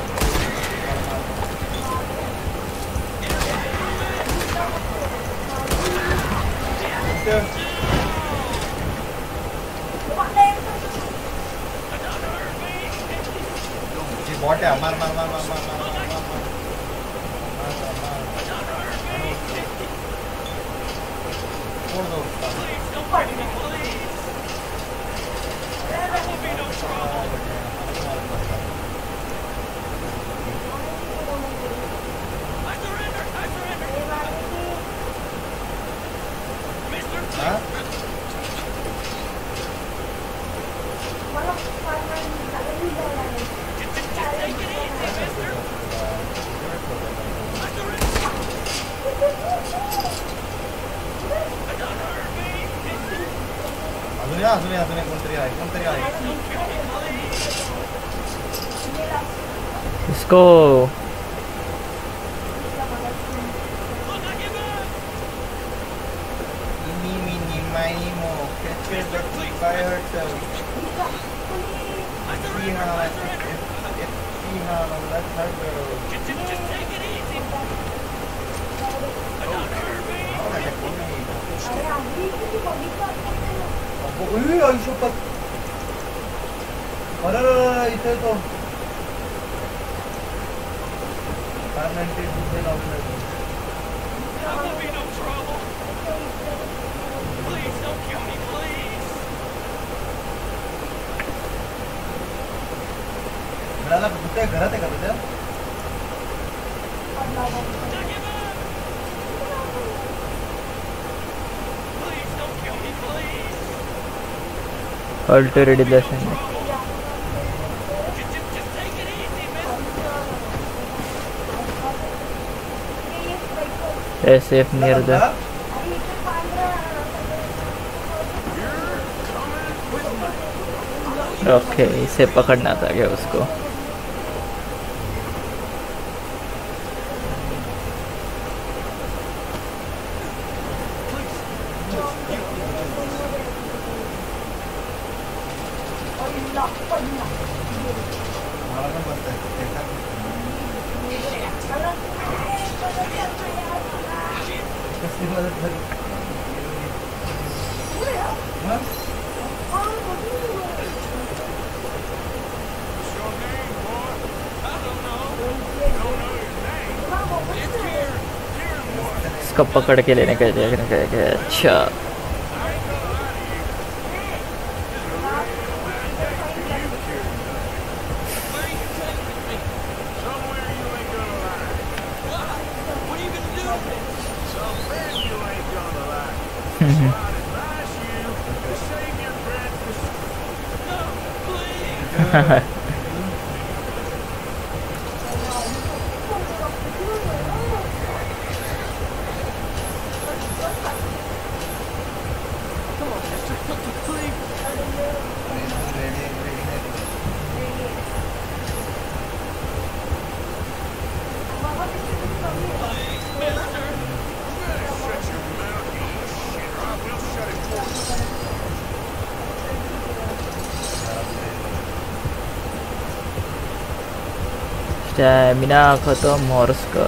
बॉट है. मार मार मार मार मार मार छोड़ दो. अजून कोणतरी आहे. इसको Mini mini mo catch the fire turtle. Let's go. आई शपथ. अरे इथे तो मिळाला कुठे घरात आहे का तुझ्या. Alter reduction. Stay safe near the. Okay इसे पकड़ना था क्या उसको. इसको पकड़ के लेने का देखने का. अच्छा स्टैमिना खत्म हॉर्स का।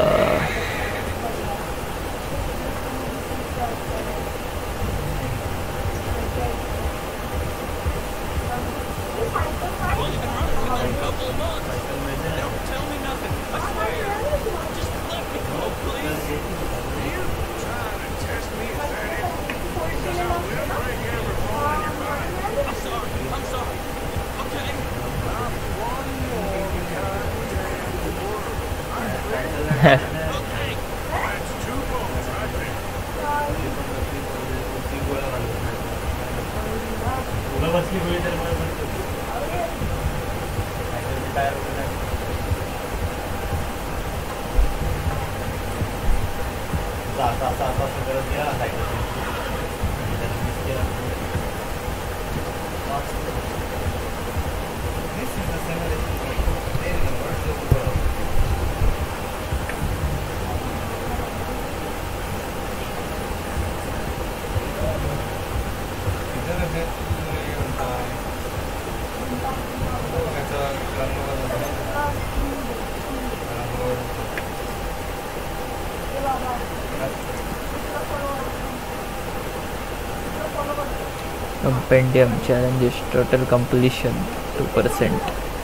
Compendium challenges total completion 2%.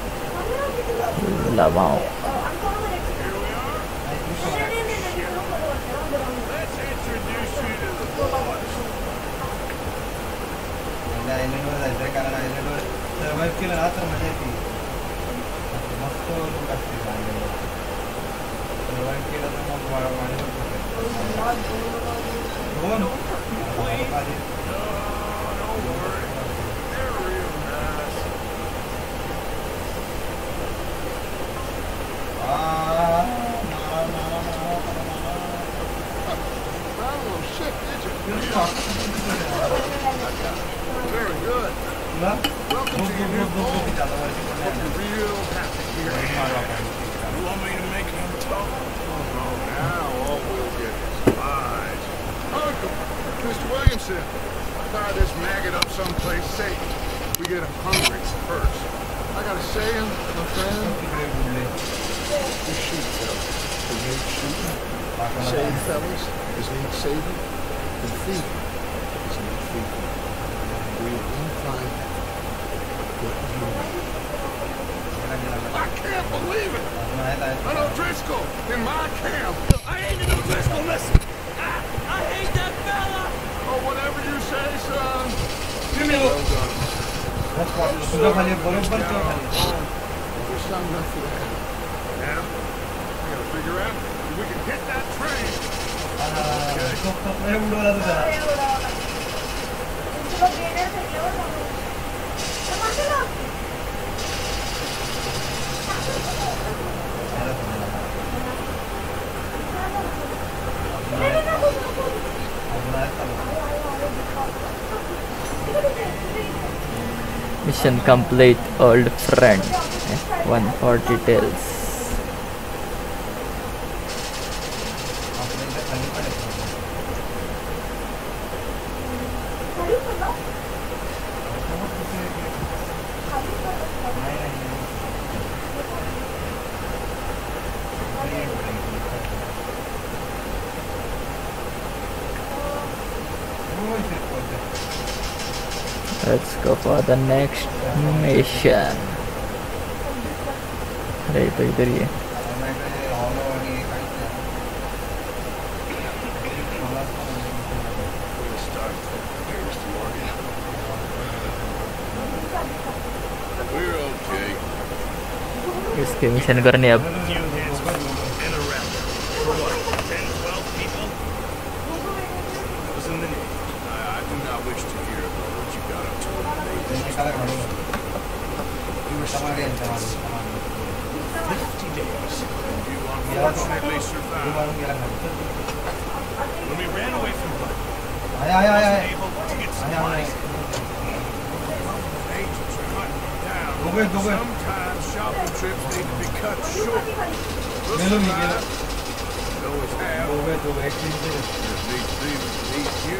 Lamau. Very good. Welcome to your new home. Hope you're real happy here. You want me to make him talk? Oh, now all we'll get is lies. Uncle, Mr. Williamson, tie this maggot up someplace safe. We get him hungry first. I gotta say him, my friend. You shoot, fellas. You need shooting. Save, fellas. His need saving. And feed. His need feeding. We will find what you need. I can't believe it! An O'Driscoll in my camp! I ain't an O'Driscoll, listen! I hate that fella! Oh, whatever you say, son. Give me a look. Well done. That's what sudah kali boleh bantu kali. There's not enough for that. Now, we gotta figure out if we can hit that train. Stop. Udah lah tu dah. Mission complete, old friend. 140 details. Let's go for the next mission. अरे तो इधर ही है. इसके mission करने अब. 50 days. You unfortunately survived. When we ran away from Blood, I wasn't able to get some money. Agents are hunting me down. Sometimes shopping trips need to be cut short. We'll survive. We always have. These you.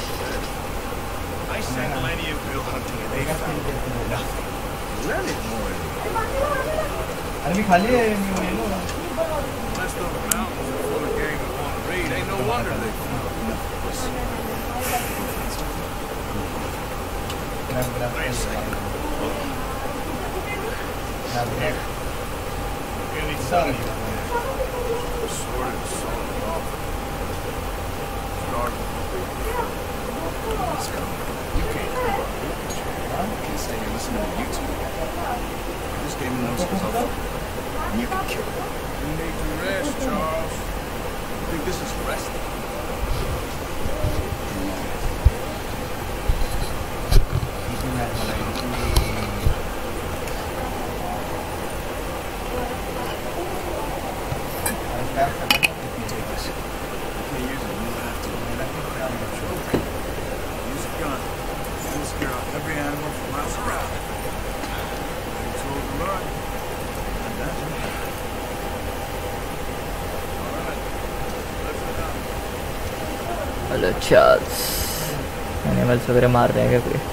I sent Lenny and Bill hunting and they found nothing. Lenny more. Unless those mountains are full of game that want to read, ain't no wonder they found us. Wait a second. Any son of you? Sort of solid off. Start. Let's go. You can't come up. You can stay and listen to YouTube. This game knows yourself. And you can kill it. You need to rest, Charles. I think this is rest. Hello Charles animals वगैरह मार रहे हैं क्या कोई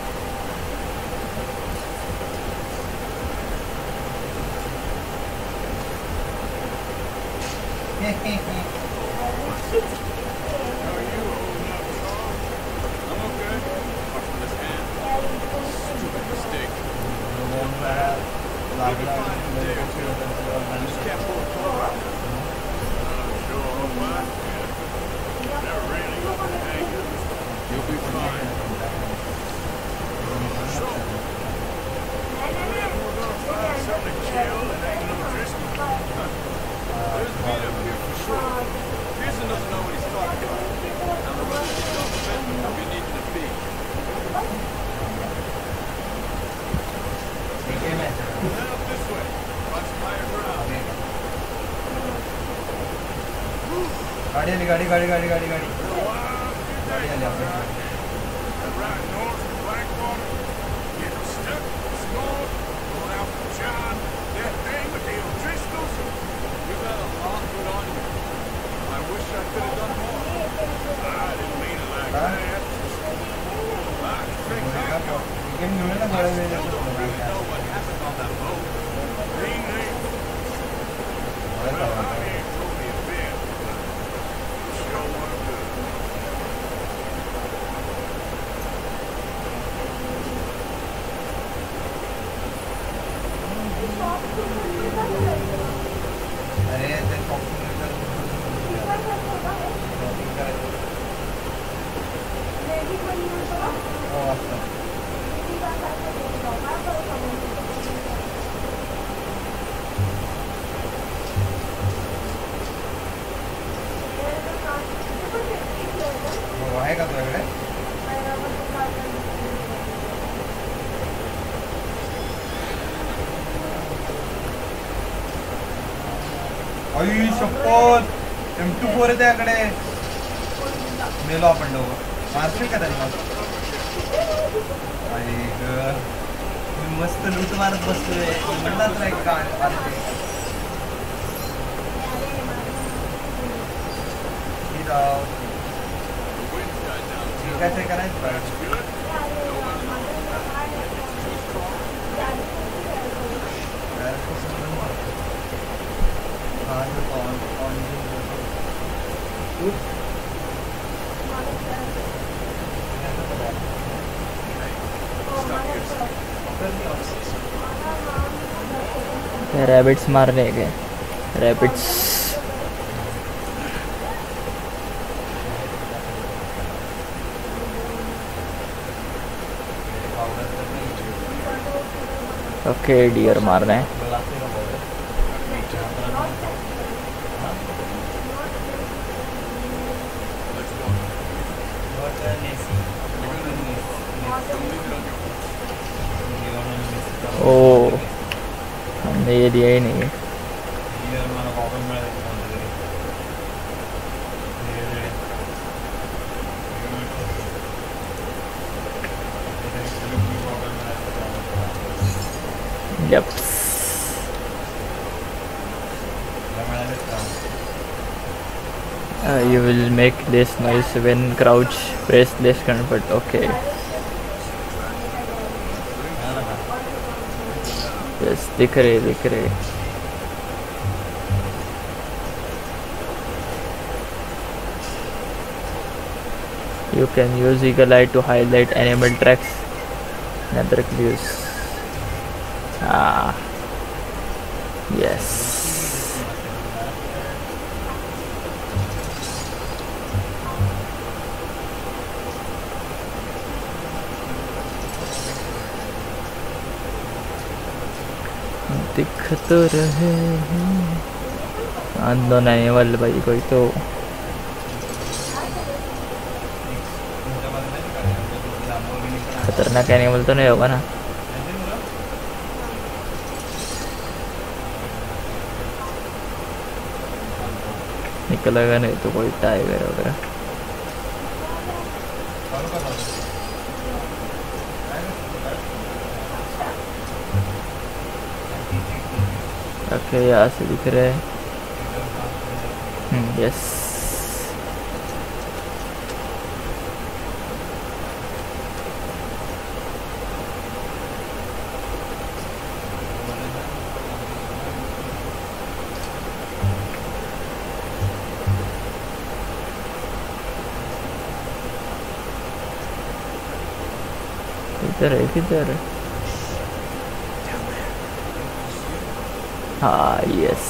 गाड़ी गाड़ी गाड़ी गाड़ी गाड़ी गाड़ी गाड़ी शपथ M24 आहे त्याकडे मेलो आपण दोघं मारशील का त्यांना अरे ग मस्त लूट मारत बसतोय म्हणलाच नाही का काय करायचं रैबिट्स मारने गए रैबिट्स ओके डियर मारना है ओ नहीं ये दिया ही नहीं है। Yep. You will make this noise when crouch. Press left convert. Okay. Yes, दिख रहे. You can use eagle eye to highlight animal tracks and other clues. Ah, yes. दिख तो रहे हैं आंदोलन एनिमल भाई कोई तो खतरनाक एनिमल तो नहीं होगा ना। निकलेगा नहीं तो कोई टाइगर वगैरह। ओके यहाँ से दिख रहे हैं। यस किधर है हाँ yes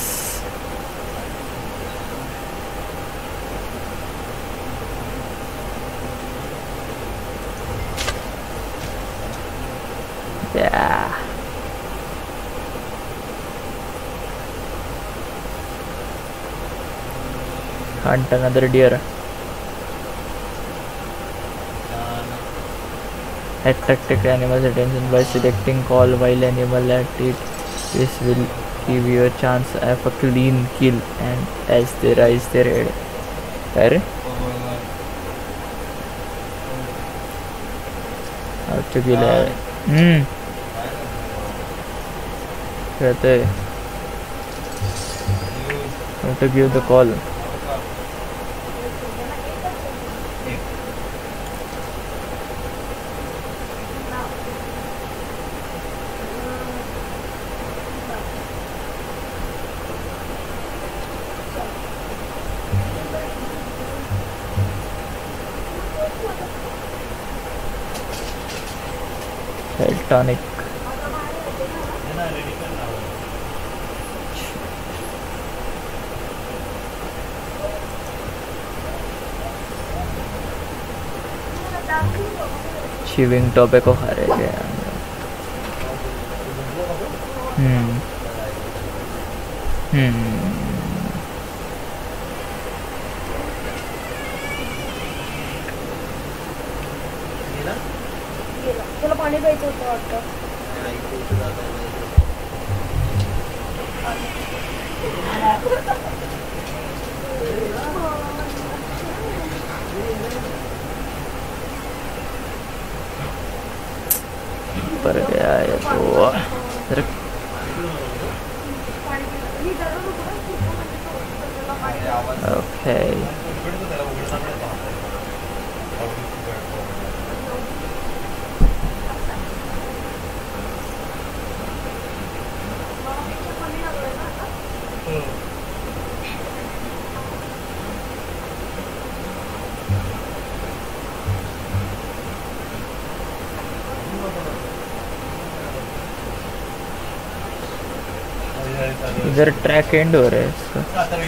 yeah hunt another deer. Attract animal's attention by selecting call while animal at it. This will give you a chance of a clean kill and as they raise their head. अरे how to kill है कहते how to give the call. Tonic. Chewing tobacco खा रहे थे। चलो पाणी प्यायचं होतं वाटतं। पर गया है तो ओके इधर ट्रैक एंड हो रहा है इसका।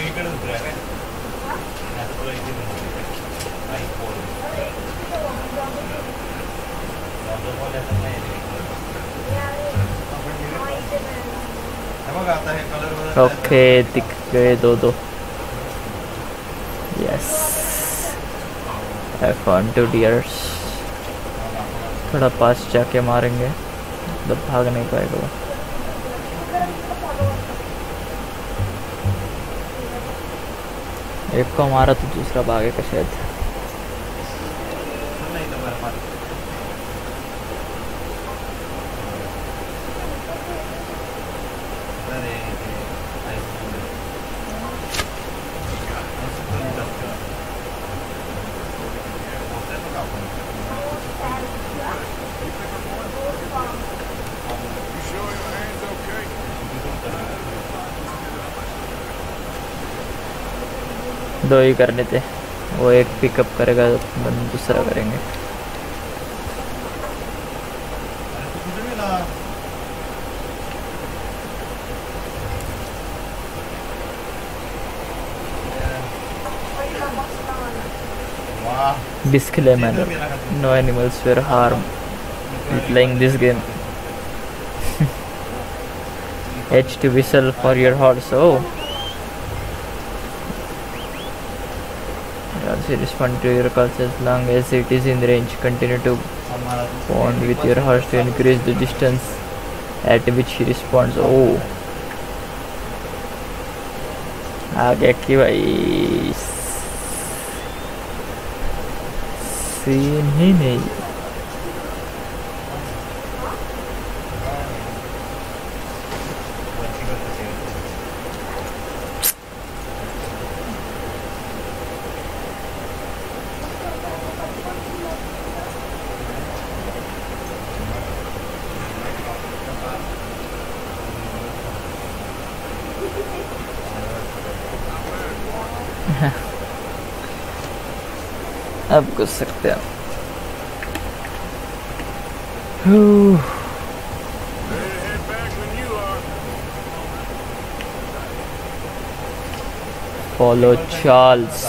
ओके दिख गए दो यस आई फाउंड 2 डियर्स। थोड़ा पास जाके मारेंगे मतलब भाग नहीं पाएगा वो। एक को मारा तो दूसरा भागेगा शायद। नहीं तो मेरे पास अरे You sure your hand's okay? दो ही करने थे, वो एक पिकअप करेगा अपन दूसरा करेंगे। कुछ मिला वाह Disclaimer: no animals were harmed while playing this game. H to whistle for your horse. Oh. Also respond to your calls as long as it is in range. Continue to हमारा bond with your horse to increase the distance at which he responds. Oh. आगे की भाई scene ही नहीं। अब कर सकते हैं। Ready to head back when you are. Follow Charles.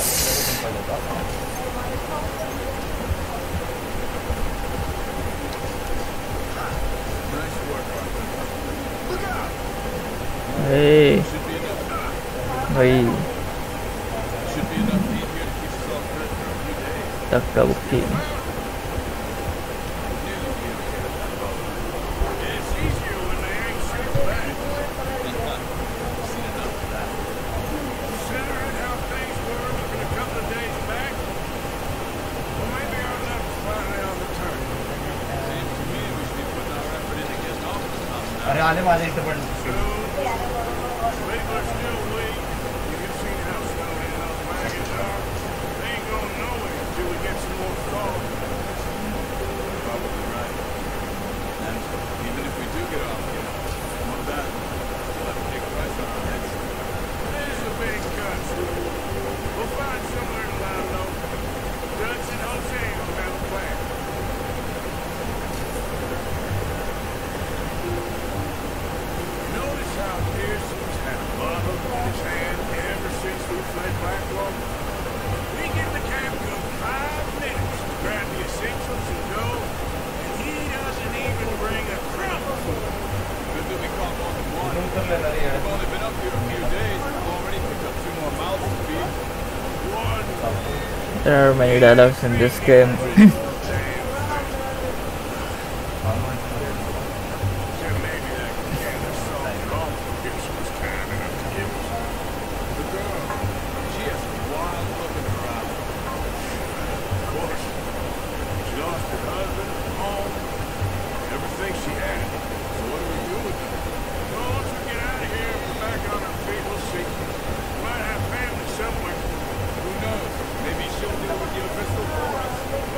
Nice work, Arthur. Look out! Hey, Should be enough. भाई Should be enough meat here to keep us off grid for a few days. धक्का बुक्की। It's easier when they ain't shooting back. Considering how things were looking a couple of days back, well, maybe our luck is finally on the turn. Seems to me we should be putting our effort in to get off this mountain. अरे आने वाले इतने बड़े People are still weak. You can see how snowy those wagons are. They ain't gonna know it until we get some more fog. Probably right. And even if we do get off here, more of that, we'll have a big price on our heads. This is a big country. We'll find somewhere to lie low. Dutch and Jose will have a plan. Notice how Pearson's had a bottle in his hand ever since we fled Blackwell? We give the camp cook 5 minutes to grab the essentials and go, and he doesn't even bring a crumb of food. Good that we caught more than one. कर लेना रे We've only been up here a few days, and we've already picked up 2 more mouths to feed. One There are many dialogues in this game. damn so maybe that can of salt and all Pearson was kind enough to give us. The girl, she has a wild look in her eye. Of course, she lost her husband, home, everything she had. So what do we do with her? Well, once we get out of here, we're back on our feet, we'll see. We might have family somewhere. Who knows? Maybe she'll do what you pistol for us.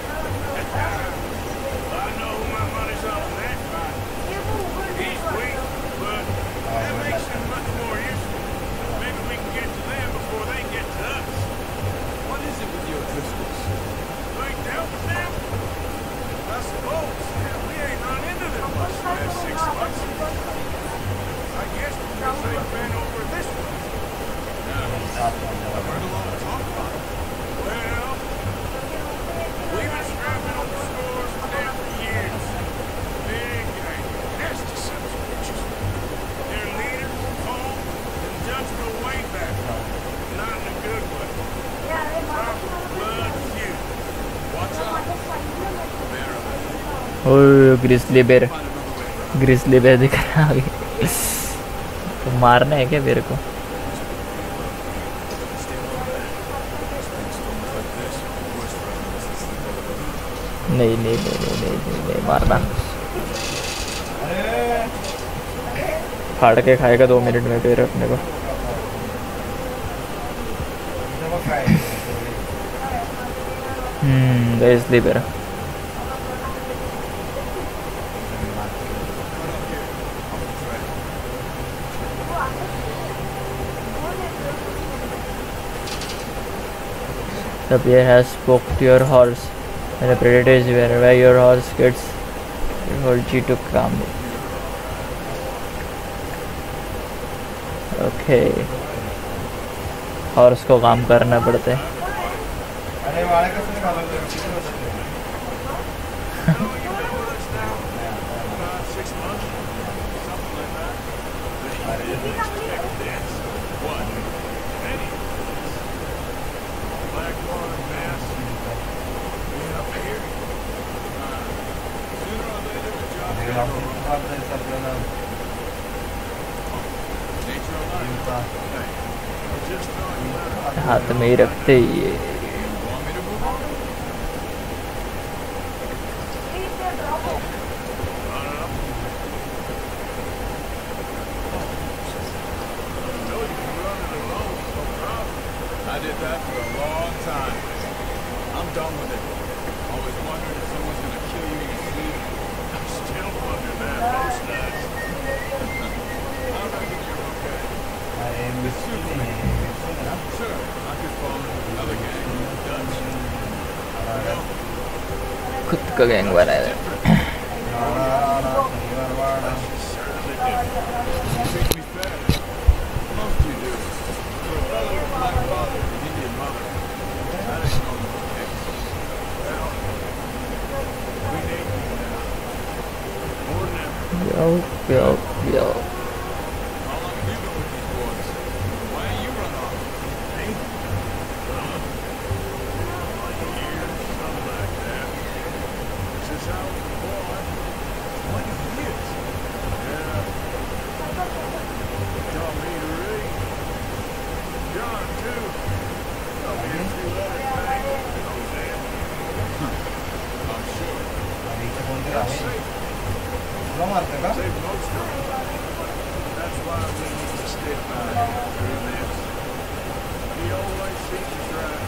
I know who my money's on in that fight. He's weak, but that makes him much more useful. Maybe we can get to them before they get to us. What is it with your pistols? You ain't dealt with them? I suppose. We ain't run into them much the last 6 months. I guess because they've been over this way. I've heard a lot of talk about it. Well, we've been scrapping on the scores with them for years. Big gang, nasty sons of bitches. Their leader, Cole, and Dutch go way back. Not in a good way. Proper blood feud. Watch out. Oh grizzly bear, grizzly bear दिख रहा है आगे। तो मारना है क्या मेरे को? नहीं नहीं नहीं नहीं नहीं नहीं, नहीं मारना। फाड़ के खाएगा 2 मिनट में फिर अपने को। इसलिए फिर the bear has spoke to your horse and the predator is wherever your horse gets it holds you to calm it. Okay, horse को काम करना पड़ता है। अरे वाले कैसे निकालोगे? हाथ में ही रखते ही ये I did that for a long time. I'm done with it. Always wondering if someone's gonna kill you in your sleep. I'm still wondering that most nights. I reckon you're okay. It's Superman. Sure, I could fall in with another gang. Dutch. खुद का gang बनाया है। Certainly different. Treat me fair. Most you do. For a brother with black father and Indian mother, that ain't no case. Well, we need you now. More than ever. Yo yo yo How long have you been with these boys? Why ain't you run off? Me? Years, something like that. Since I was a boy. 20 years. Yeah. Taught me to read. John, too. Taught me a few other things. I'm sure. Safe. Save most of them. That's why we need to stick by him through this. He always sees us right.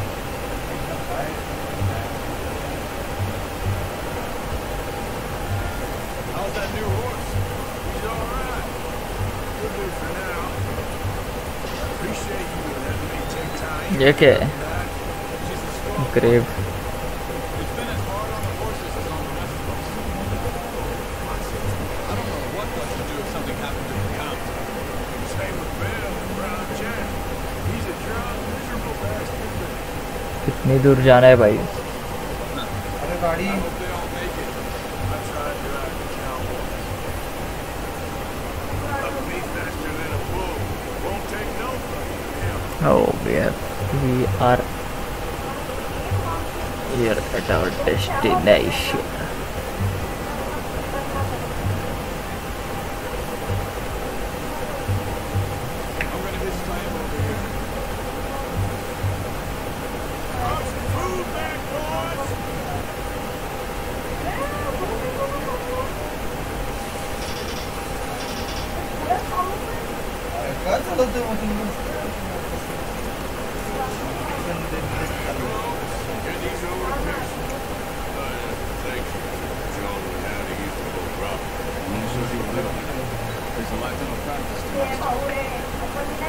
How's that new horse? He's all right. Good news for now. Appreciate you letting me take time. ये क्या है? Just a small grave It's been as hard on the horses as on the rest of us. I don't know what else to do if something happened to the count. Same with Bill and Brown Jack. He's a drunk, miserable bastard. कितनी दूर जाना है भाई? अरे गाड़ी I hope they all make it. I tried driving the cowboy. A beat faster than a bull. Won't take no fucking him. Oh, we are here at our destination. I'm gonna hit Slam over here. Brought some food back, boys. काय चालवतोय मग तुम्ही? Get these over to Pearson. Thank you. Show me how to use the boat properly. I'm sure you will. There's a lifetime of practice to master.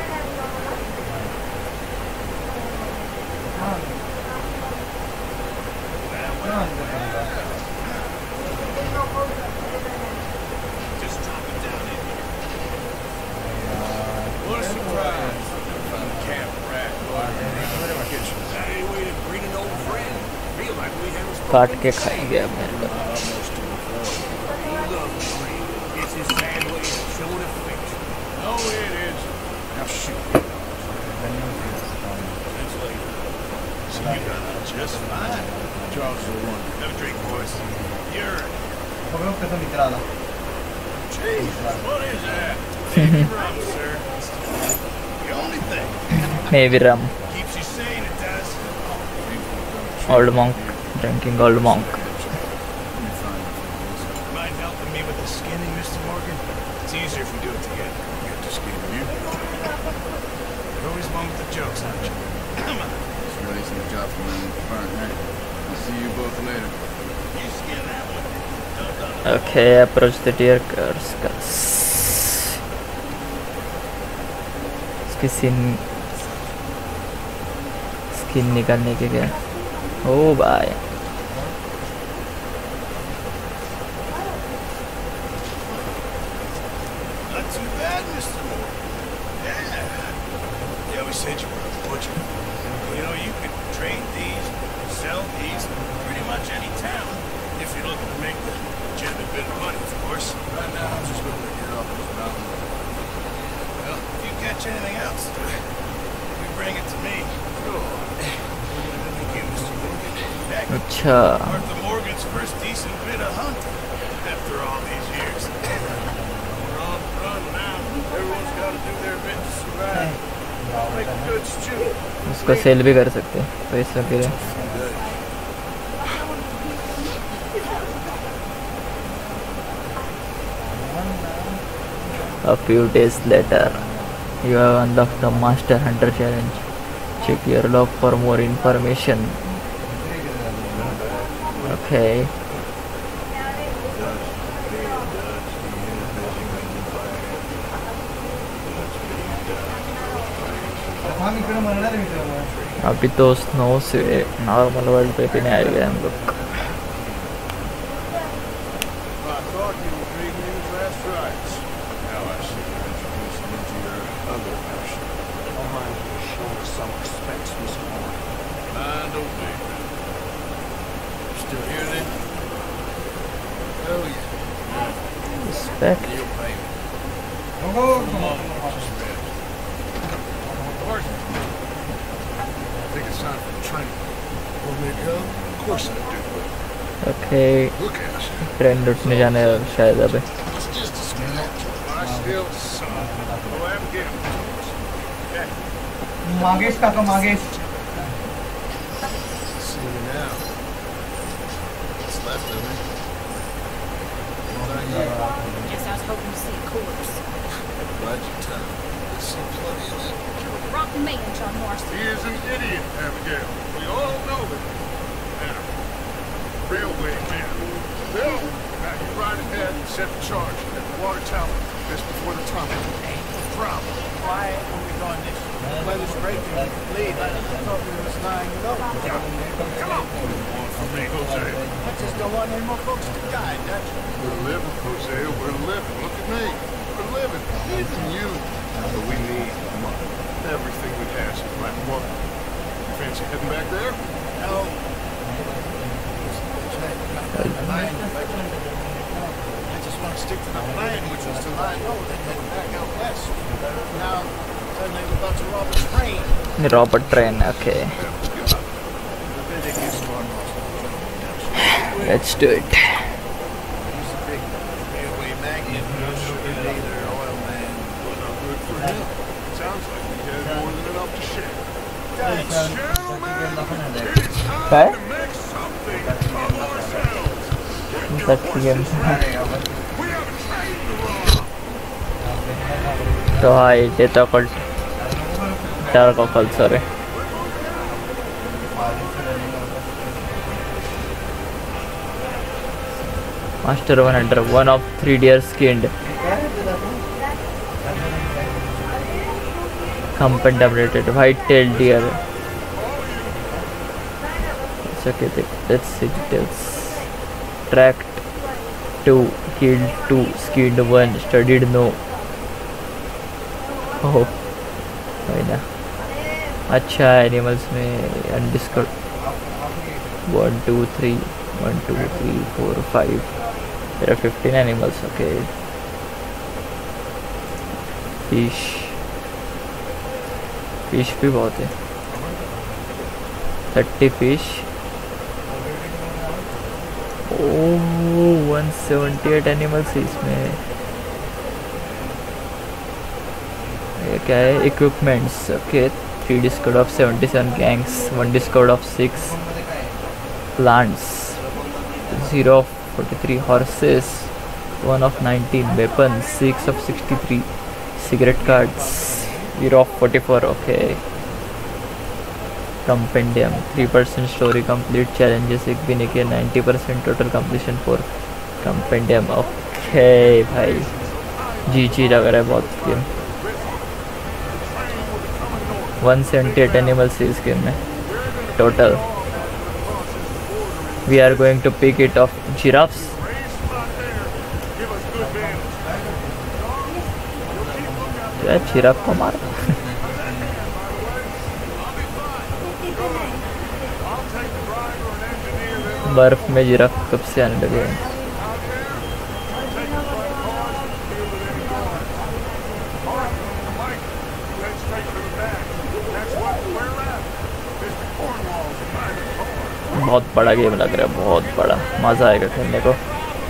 Just drop it down in here. What a surprise. From Camp Rat, boy. That any way to greet an old friend? Feel like we haven't spoken काट के in खाएंगे अब मेरे को। almost to a point. He loves me. It's his sad way of showing affection. Oh, it is. Now shoot. Since later. So you got out just fine. Charles is the one. Have a drink, boys. You're बघा कसं मित्र आला. Jeez, what is that? Maybe rum, sir. The only thing. Maybe rum. Keeps you sane, it does. Old monk drinking old monk. fun with the jokes, aren't you? Come on. It's really some job for me in front, huh? I'll see you both later. You skin that one. Okay, approach the deer cars. इसकी skin निकालने के क्या? ओ भाई Not too bad, Mr. Moore. Yeah. They always said you were a butcher. You know, you could trade these, sell these, pretty much any town, if you're looking to make the legitimate bit of money, of course. Right now, I'm just looking to get off this mountain. Well, if you catch anything else, you bring it to me. Sure. Thank you, Mr. Morgan. Heck, अच्छा Martha Morgan's first decent bit of hunting after all these years. We're on the run now. Everyone's got to do their bit to survive. Make a good stew. उसको sell भी कर सकते हैं पैसा के लिए A few days later, you have unlocked the Master Hunter Challenge. Check your log for more information. Okay. हम इकडे म्हणणार मित्र अभी तो स्नो से नॉर्मल वर्ल्ड पे भी नहीं आएगा हम लोग I thought you were reading these last rites. Now I see you're introducing me to your other passion. Don't mind if you show us some respect, Miss Moore. Mind obey. Still here then? Hell yeah. Respect. You'll pay me. नको Pardon? I think it's time for training. Want me to go? Of course I do. Okay. Look at us. Train लुटने जाने शायद अभी It's just a skeleton. I still son. Go have a game. Okay. Magesh काका Magesh See you now. What's left of me? Not yet. Guess I was hoping to see a corpse. Glad you tell me. There's some plenty of that. You're a rotten man, John Marston. He is an idiot, Abigail. We all know it. Now, railway man. Bill, now you ride ahead and set the charge at the water tower just before the tunnel. Ain't no problem. Why are we going this way? Weather's breaking. We can leave. I thought we was lying low. Come on. One for me, Jose. I just don't want any more folks to die, that's all. We're living, Jose. We're living. Look at me. We're living. Even you. But we need money. Everything we have is like money. Fancy heading back there? No. I just want to stick to the plan, which was to lie low and head back out west. Now, suddenly we're about to rob a train. Robert train okay We better get started. Let's do it He's a big railway magnate, no sugar dealer, oil man. Well, not good for him. Sounds like he had more than enough to share. Guys, Gentlemen, it's time Okay. to make something of ourselves. That's the game. We have a train to rob. तो हाँ ये तो cult dark occult sorry Master 100 one of 3 deer skinned contaminated white-tailed deer. It's okay, let's see details. Tracked 2, killed 2, skinned 1, studied no. Oh, वही ना. अच्छा animals में undiscovered 1 2 3 1 2 3 4 5 there are 15 animals. Okay, fish भी बहुत है 30 fish. Oh 178 animals इसमें. ये क्या है equipments. Okay, 3 discovered of 77 gangs, 1 discovered of 6 plants, 0 of 43 horses, 1 of 19 weapons, 6 of 63 cigarette cards, Year of 44, okay. Compendium 3% story complete challenges एक भी नहीं किया 90% total completion for Compendium okay भाई जी लग रहा है बहुत गेम 178 animals इस गेम में total we are going to pick it off giraffes यार जिराफ को मार बर्फ में जिराफ कब से आने लगे बहुत बड़ा गेम लग रहा है बहुत बड़ा मज़ा आएगा खेलने को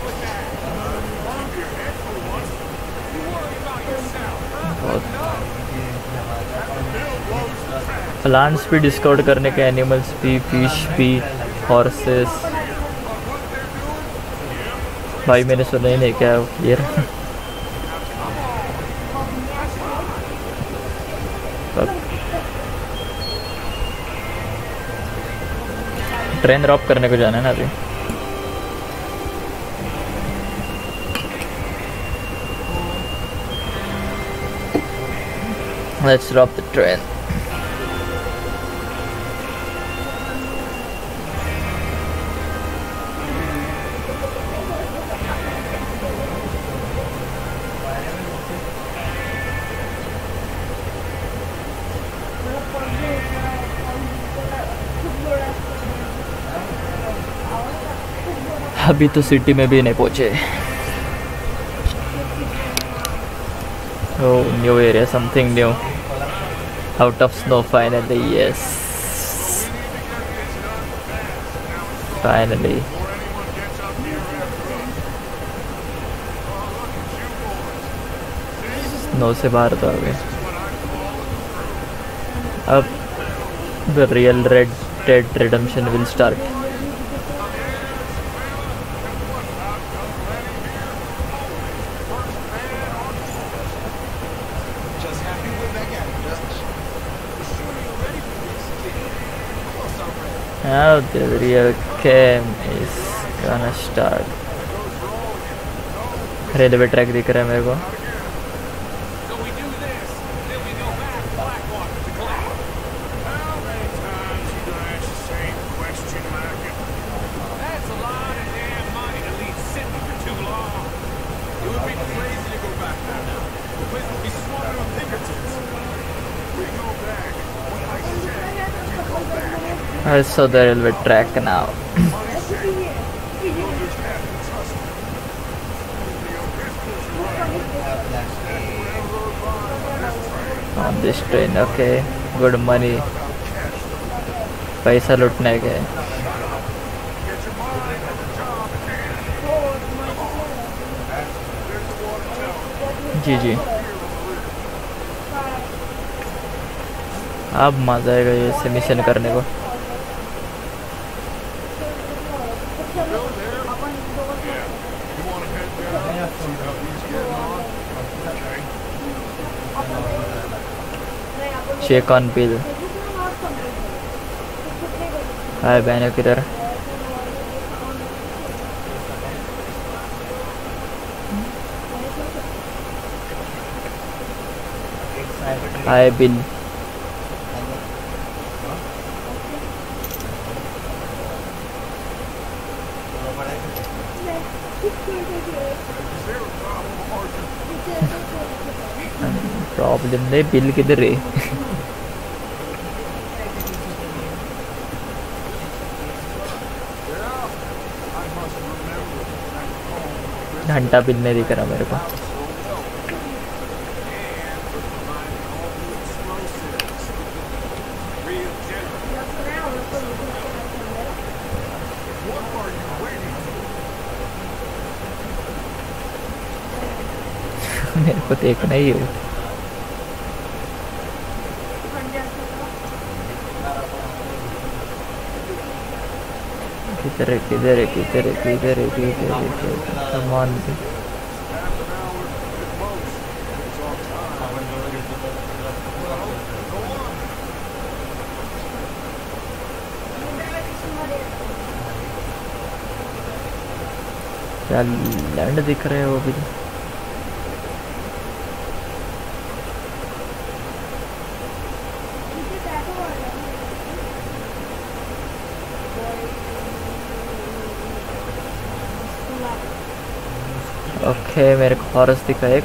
प्लांट्स भी डिस्कवर करने के एनिमल्स भी फिश भी हॉर्सेस भाई मैंने सुना ही नहीं क्या क्लियर ट्रेन ड्रॉप करने को जाना है ना अभी लेट्स ड्रॉप द ट्रेन अभी तो सिटी में भी नहीं पहुंचे oh new area something new out of snow finally yes finally snow से बाहर तो आ गए अब the real red dead redemption will start Now the real game is gonna start. Railway track दिख रहा है मेरे को I saw the railway track now. On this train, okay. Good money. पैसा लूटने के जी अब मजा आएगा ये सबमिशन करने को चेक ऑन बिल हाय बहनों किधर हाय बिल प्रॉब्लम नहीं बिल किधर है घंटा बिल नहीं दिख रहा मेरे को मेरे को देखना ही है किधर है सामान क्या लैंड दिख रहे हैं वो भी? ओके मेरे को हॉर्स दिखा एक।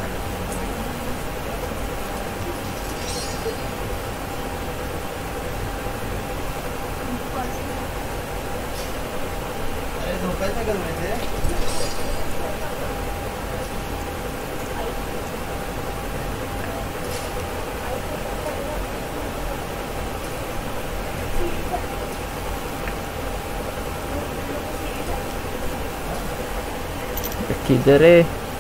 किधर है?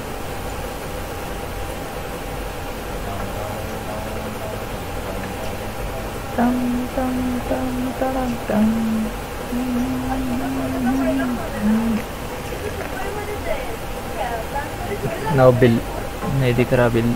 टम टम टम टम टम। नो बिल नहीं दिख रहा बिल।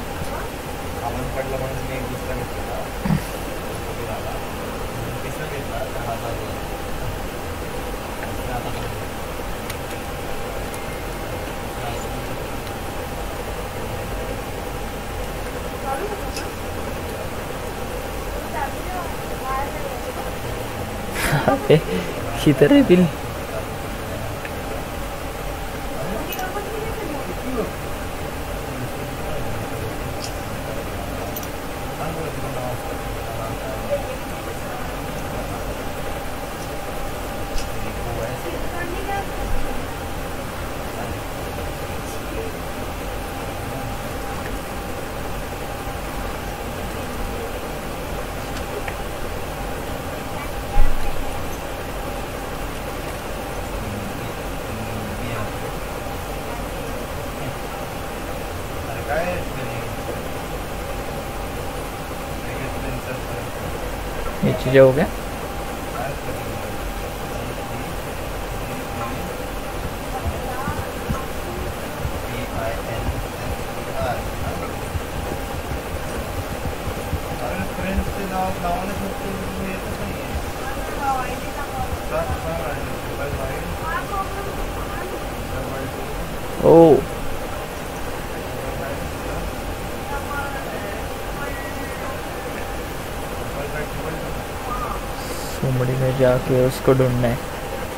किधर है बिल? नीचे जाओगे? ओ सुमड़ी में जाके उसको ढूंढना है।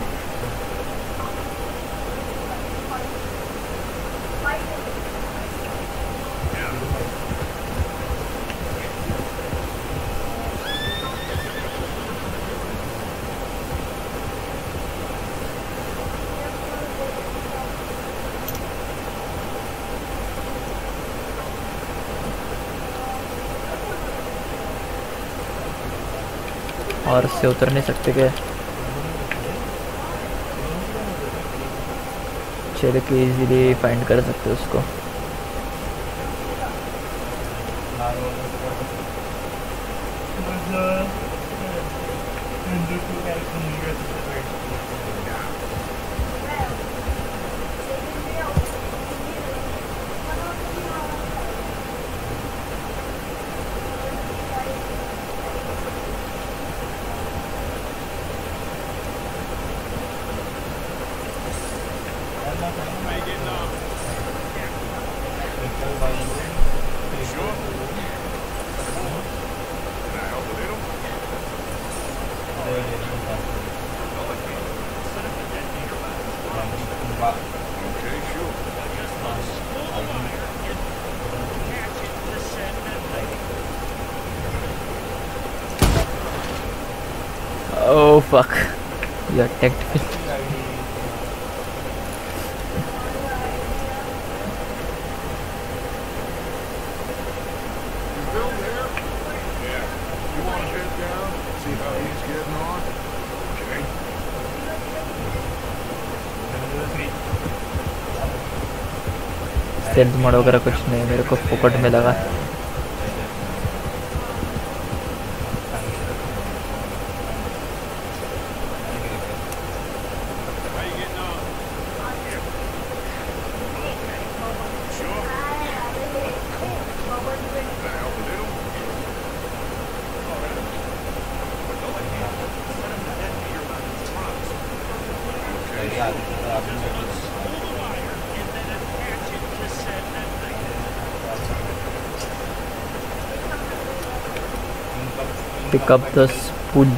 और उससे उतर नहीं सकते क्या? चल के इजीली फाइंड कर सकते उसको। Oh fuck, you attacked me. Strength mode वगैरह कुछ नहीं, मेरे को फोकट में लगा। pick up the spoon.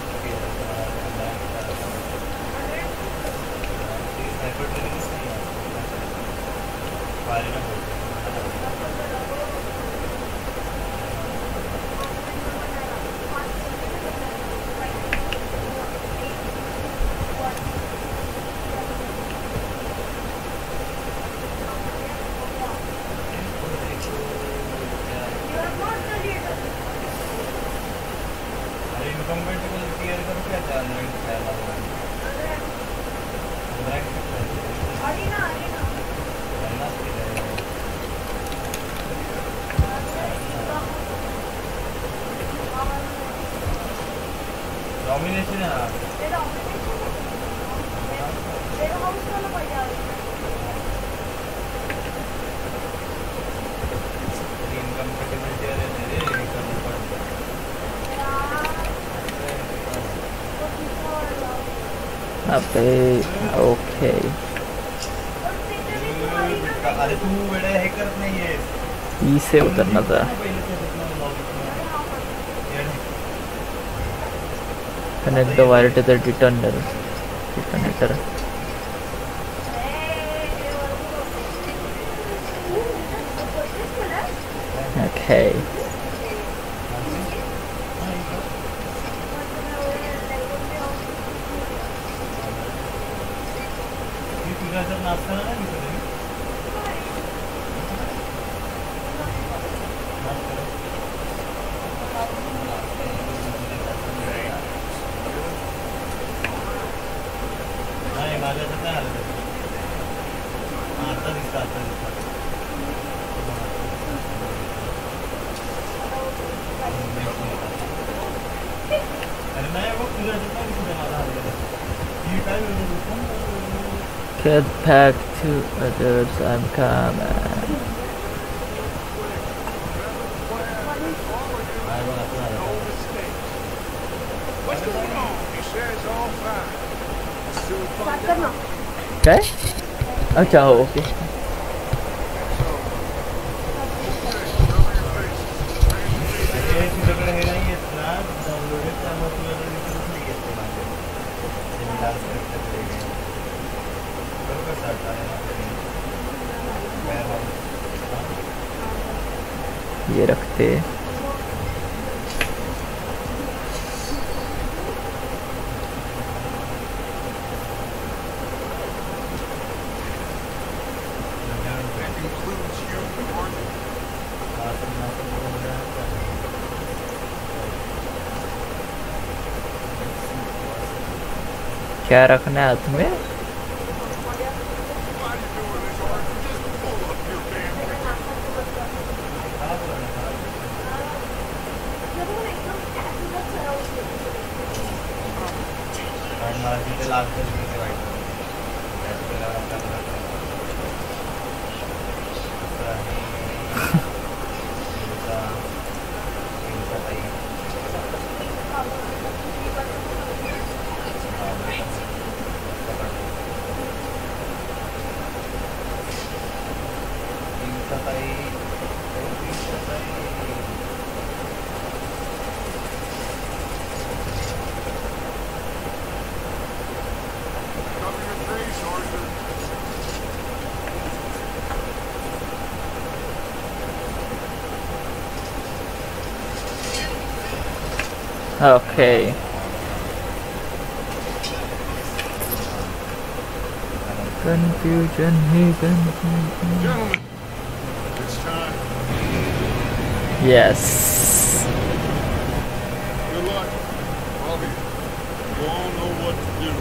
Okay. ई से उतरना था. Connect the wire to the detonator. Okay. Get back to others, I'm coming. What's going on? He says all fine. Soon start find out. करना. क्या? अच्छा हो ओके. ये रखते. क्या रखना है हाथ में? Okay. Confusion. Gentlemen, it's time. Yes. Good luck. All of you. You all know what to do.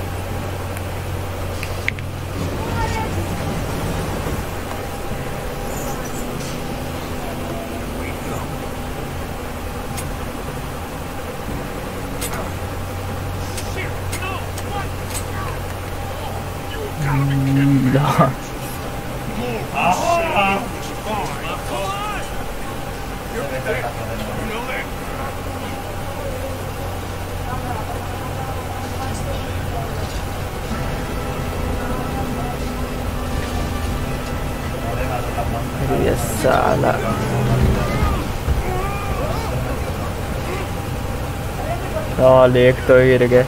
Salah. साल एक तो गिर गए।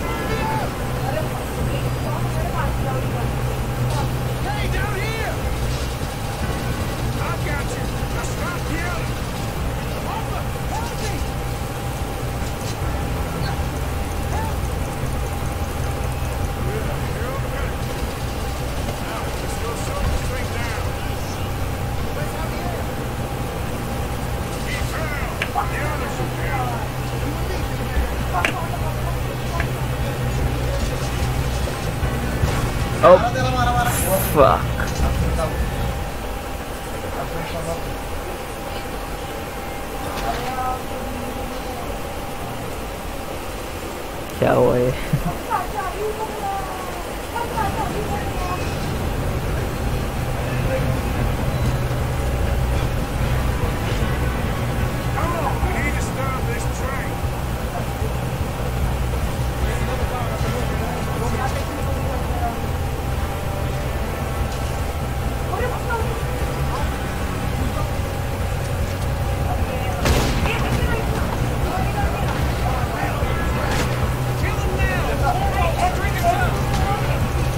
Hey, down here! I got you. Now stop yelling. Papa, help me! You're okay. Now, let's go straight down. Keep down. The others are down. Oh, fuck. क्या हुआ ये? Come on, we need to stop this train. Kill him now! Bring us up!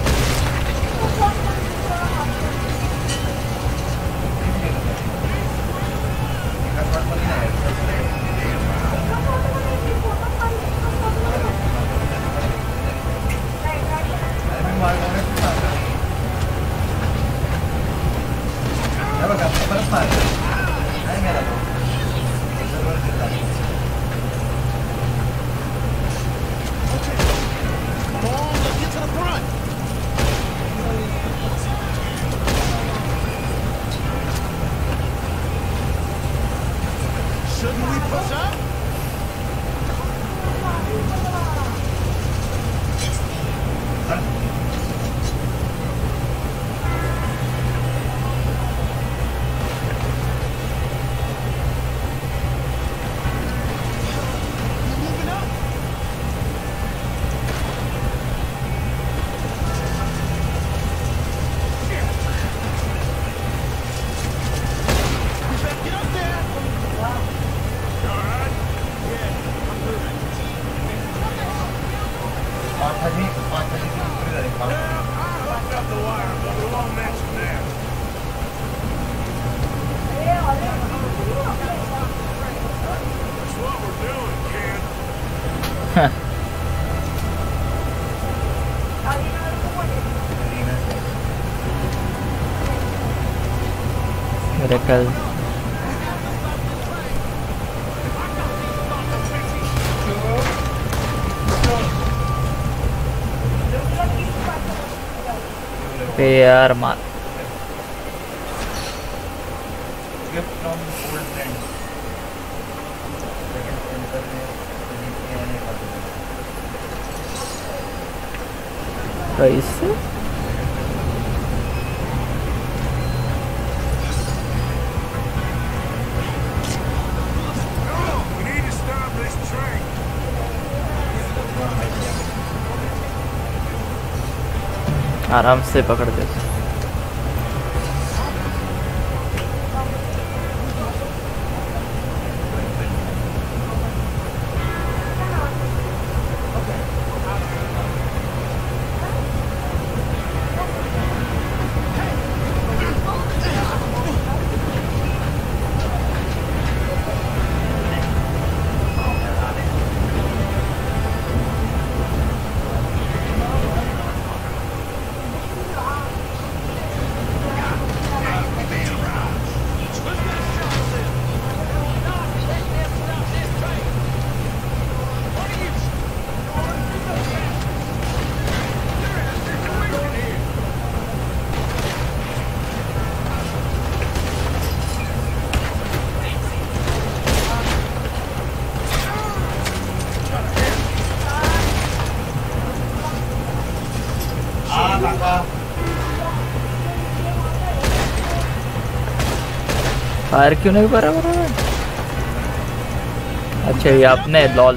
Come on, let's get to the front. Shouldn't we push up? Moving up. You better get up there. You all right? Yeah, I'm good. Yeah, I hooked up the wire, but we won't mention that. That's what we're doing, kid. मेरे कल पे यार मार कैसे Come on, we need to stop this train. आराम से पकड़ they fire क्यों नहीं कर रहा है? अच्छा ये आपने लॉल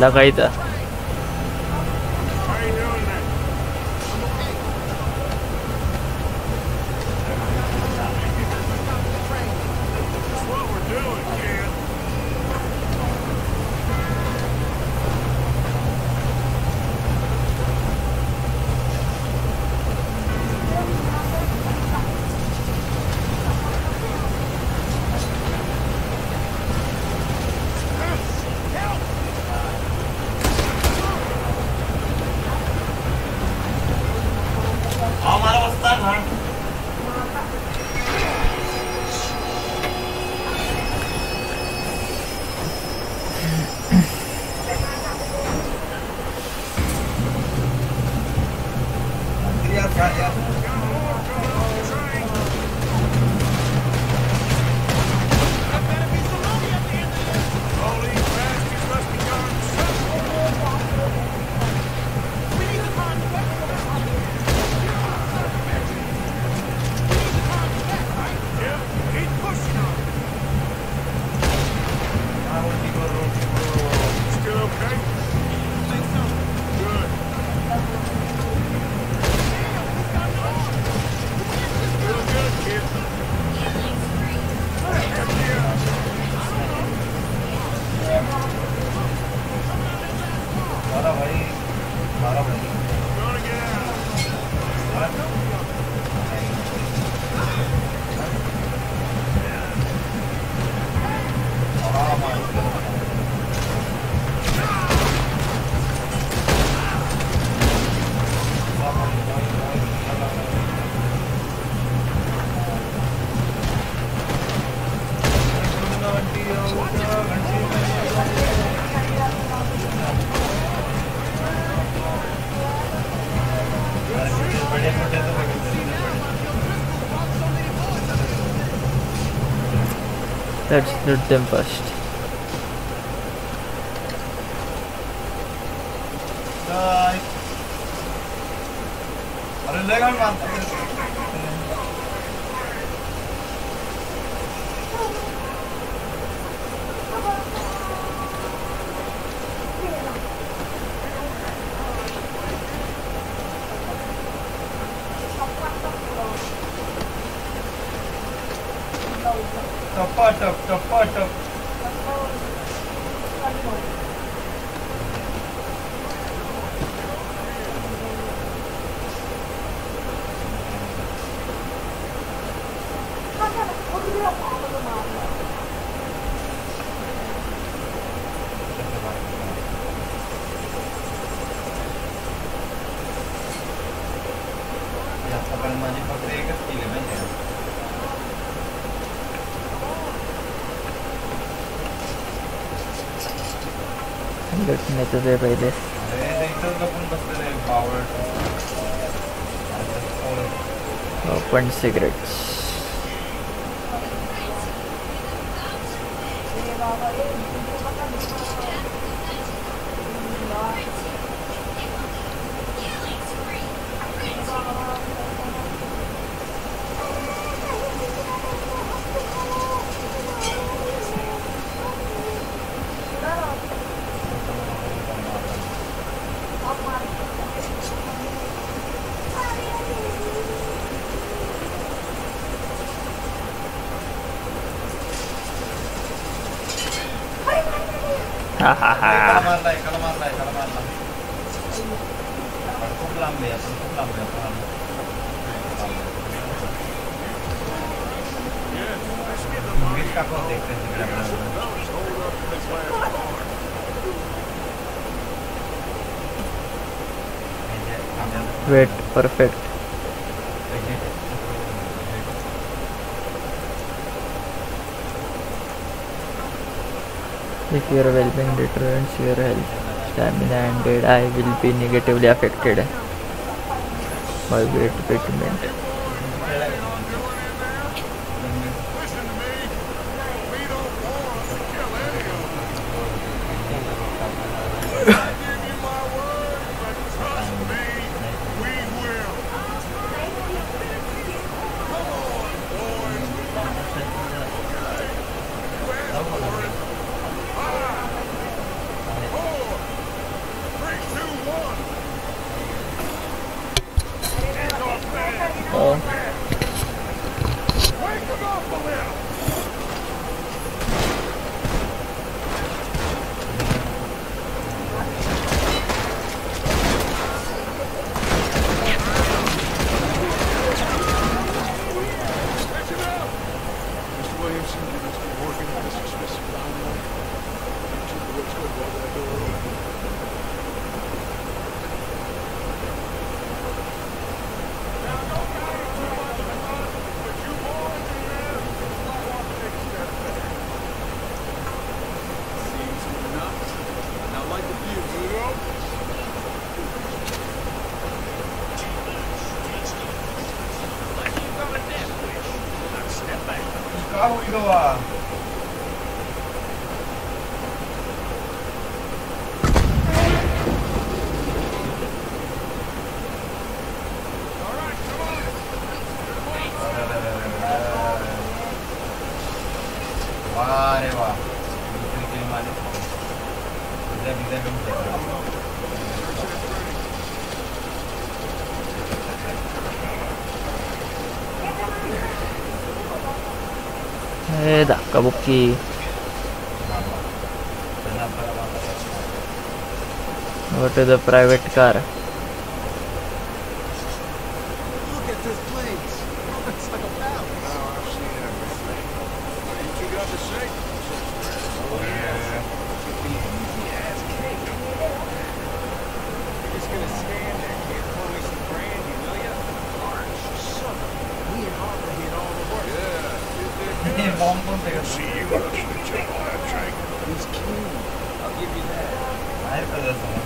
आला का इथं? How you doing then? That's what we're doing, kid. All these bastards must be gone somewhere. Yeah, keep pushing on. Still okay? Good. Feeling good, kid. Gonna get out. Let's loot them first. अरे लेगा मैं मानता टप आपण माझी फक्त एकच केली माहिती आहे लुटण्याचं ते पहिले. अरे इथं लपून बसलेलं आहे पावर ओपन सिगरेट्स. एकाला मारला आपण खूप लांब आहे आपण मीच टाकवते एक wait perfect. If your well-being determines your health, stamina and dead eye will be negatively affected by weight treatment. Listen to me. We don't want to kill any of them. I give you my word, but trust me, we will. Come on, boys. You asked for it. 5, 4, huido va. Vale, va. धक्काबुक्की go to the private car. Look at this place. It's like a palace. Now I've seen everything. What you two got to say? Yes, cake. You're just gonna stand there, kid. Pour me some brandy, will ya? Orange, son. Me and Harper hit all the work. Yeah, Bomb pun tega. see you rushing to jump on that train. He's king. I'll give you that. Air kada sama.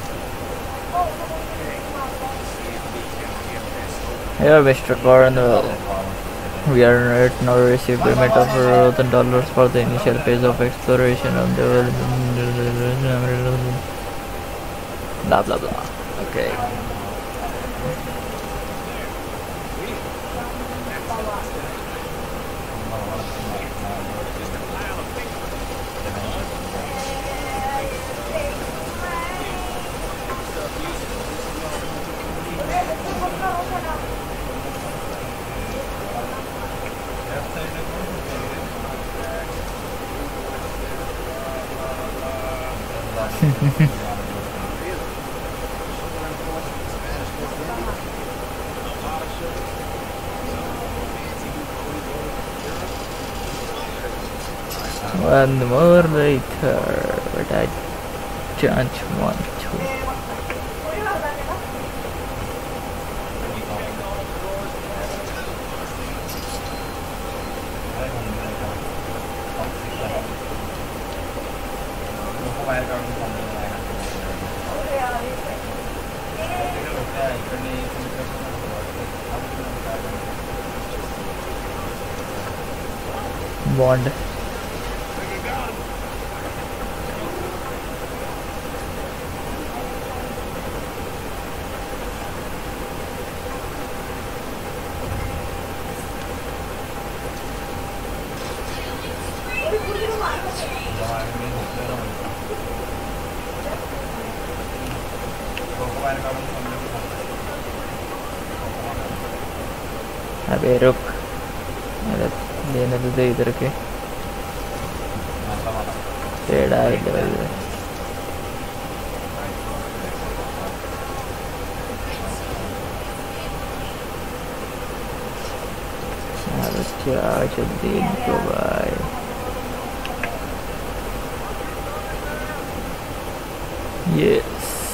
Here, Mr. Cornwell. We are right now received payment of $1,000 for the initial phase of exploration of the blah blah blah. Okay. One more later, but I don't want to. Bond. अबे रुक मेरा लेने तो दे इधर के टेढ़ा इधर इधर अरे क्या जल्दी इनको भाई Yes.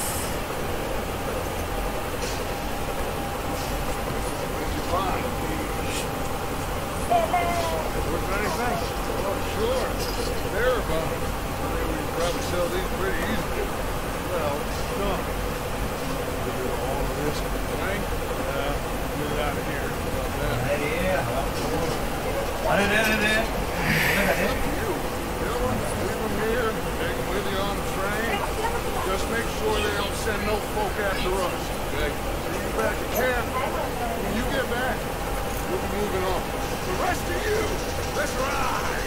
Worth anything? Oh, sure. They're about it. I think we can probably sell these pretty easily. Well, some. We do all of this thing? Get it out of here. How about that? You. Kill them, leave them here, take them with you on the train. Just make sure they don't send no folk after us, okay? See you back at camp. When you get back, we'll be moving on. The rest of you, let's ride!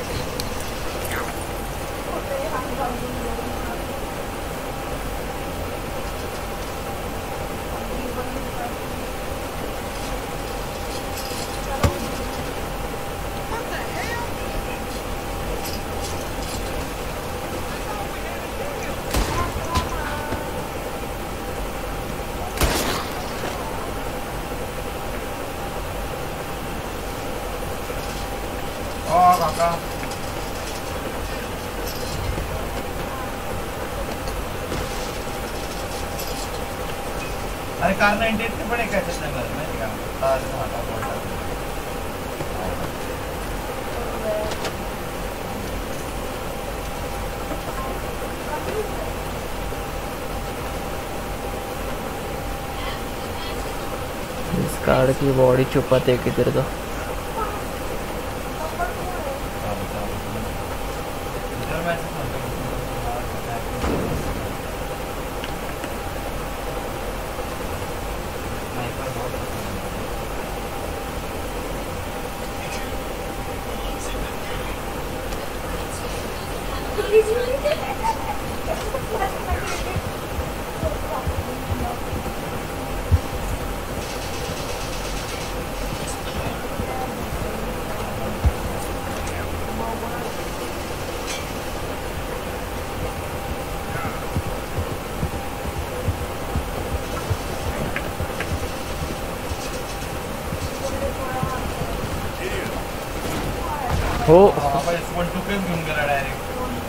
Oh, kakak. अरे car 98 के बड़े कैसे number में क्या तार में हटा बोलता इस कार की बॉडी छुपाते किधर तो हो आपण स्पॉट टू पे घेऊन गेला डायरेक्ट.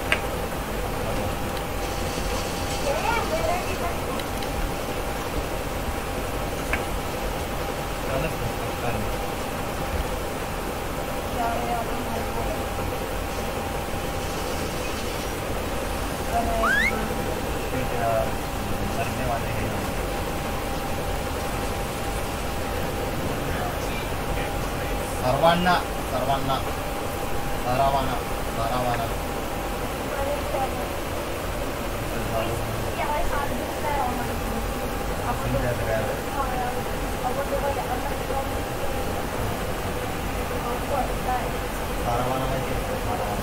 सर्वांना सर्वांना सरावाना सरावाना सरावाना माहिती आहे सरावाना.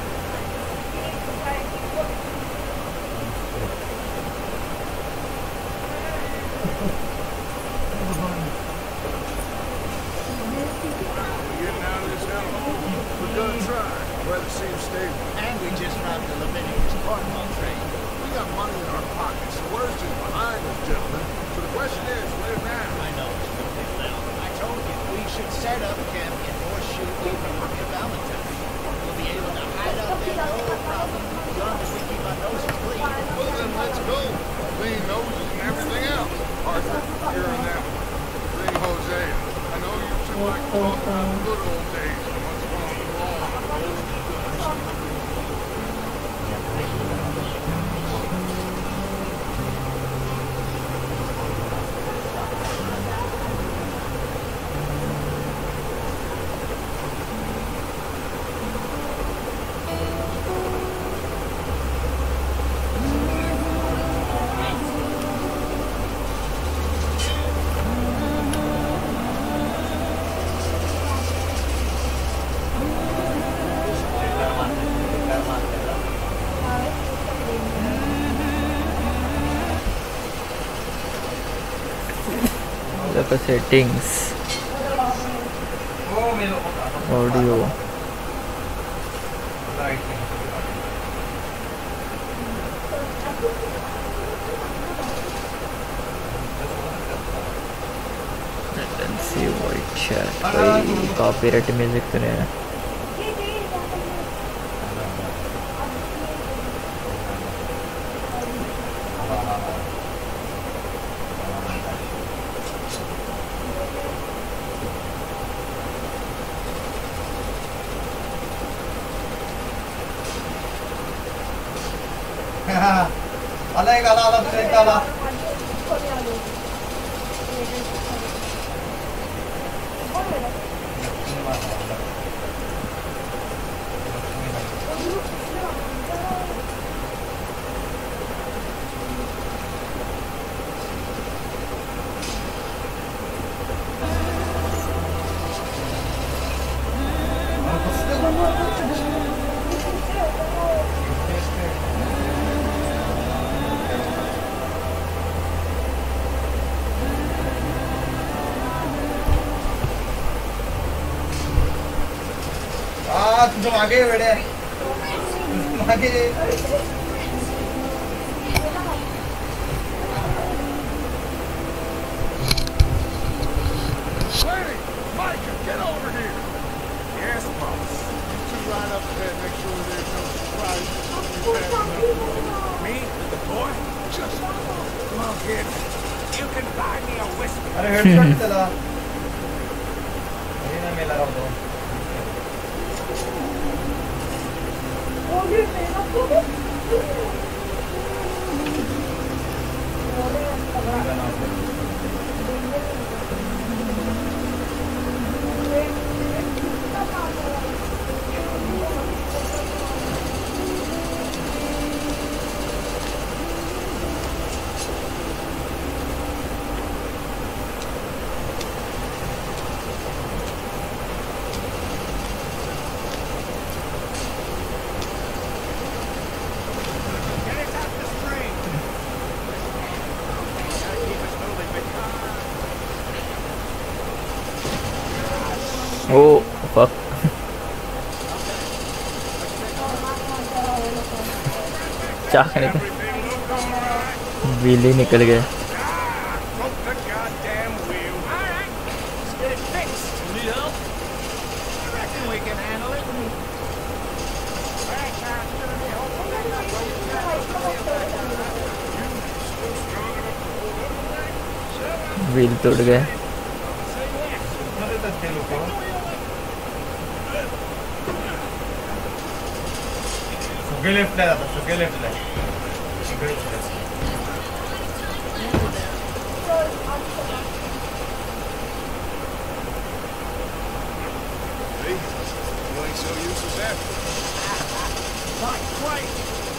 Getting out of this hellhole. We're gonna try. Weather seems stable. And we just robbed the Leviticus carnival train. We got money in our pockets. The worst is behind us, gentlemen. So the question is, where now? I know it's gonna be loud. I told you we should set up camp in Horseshoe Evening near Valentine. We'll be able to hide out there no problem, as long as we keep our noses clean. Well, then let's go. Clean noses and everything else. Arthur, you're on that one. Bring Hosea. I know you two like to talk about the good old days and what's going wrong. look at settings, audio. Let's see white chat. कोई copyright music तो नहीं है. आला एक आला आला दुसरा एक आला. तुझं मागे वेड्या मागे. Lady, Micah, get over here. Yes, boss. You two ride up ahead, make sure there's no surprises. Me? The boy? Just come on, kid. You can buy me a whiskey. अरे हेडशॉट चला. अरे ना मेला राव तो. Oh fuck. चाक निकल बिल्ली निकल गए. Broke the goddamn wheel. All right, let's get it fixed. Need help? I reckon we can handle it. Wheel टूट गए। सगळे लेफ्टला जातात, सगळे लेफ्टला सगळे See? You ain't so useless after. Not quite.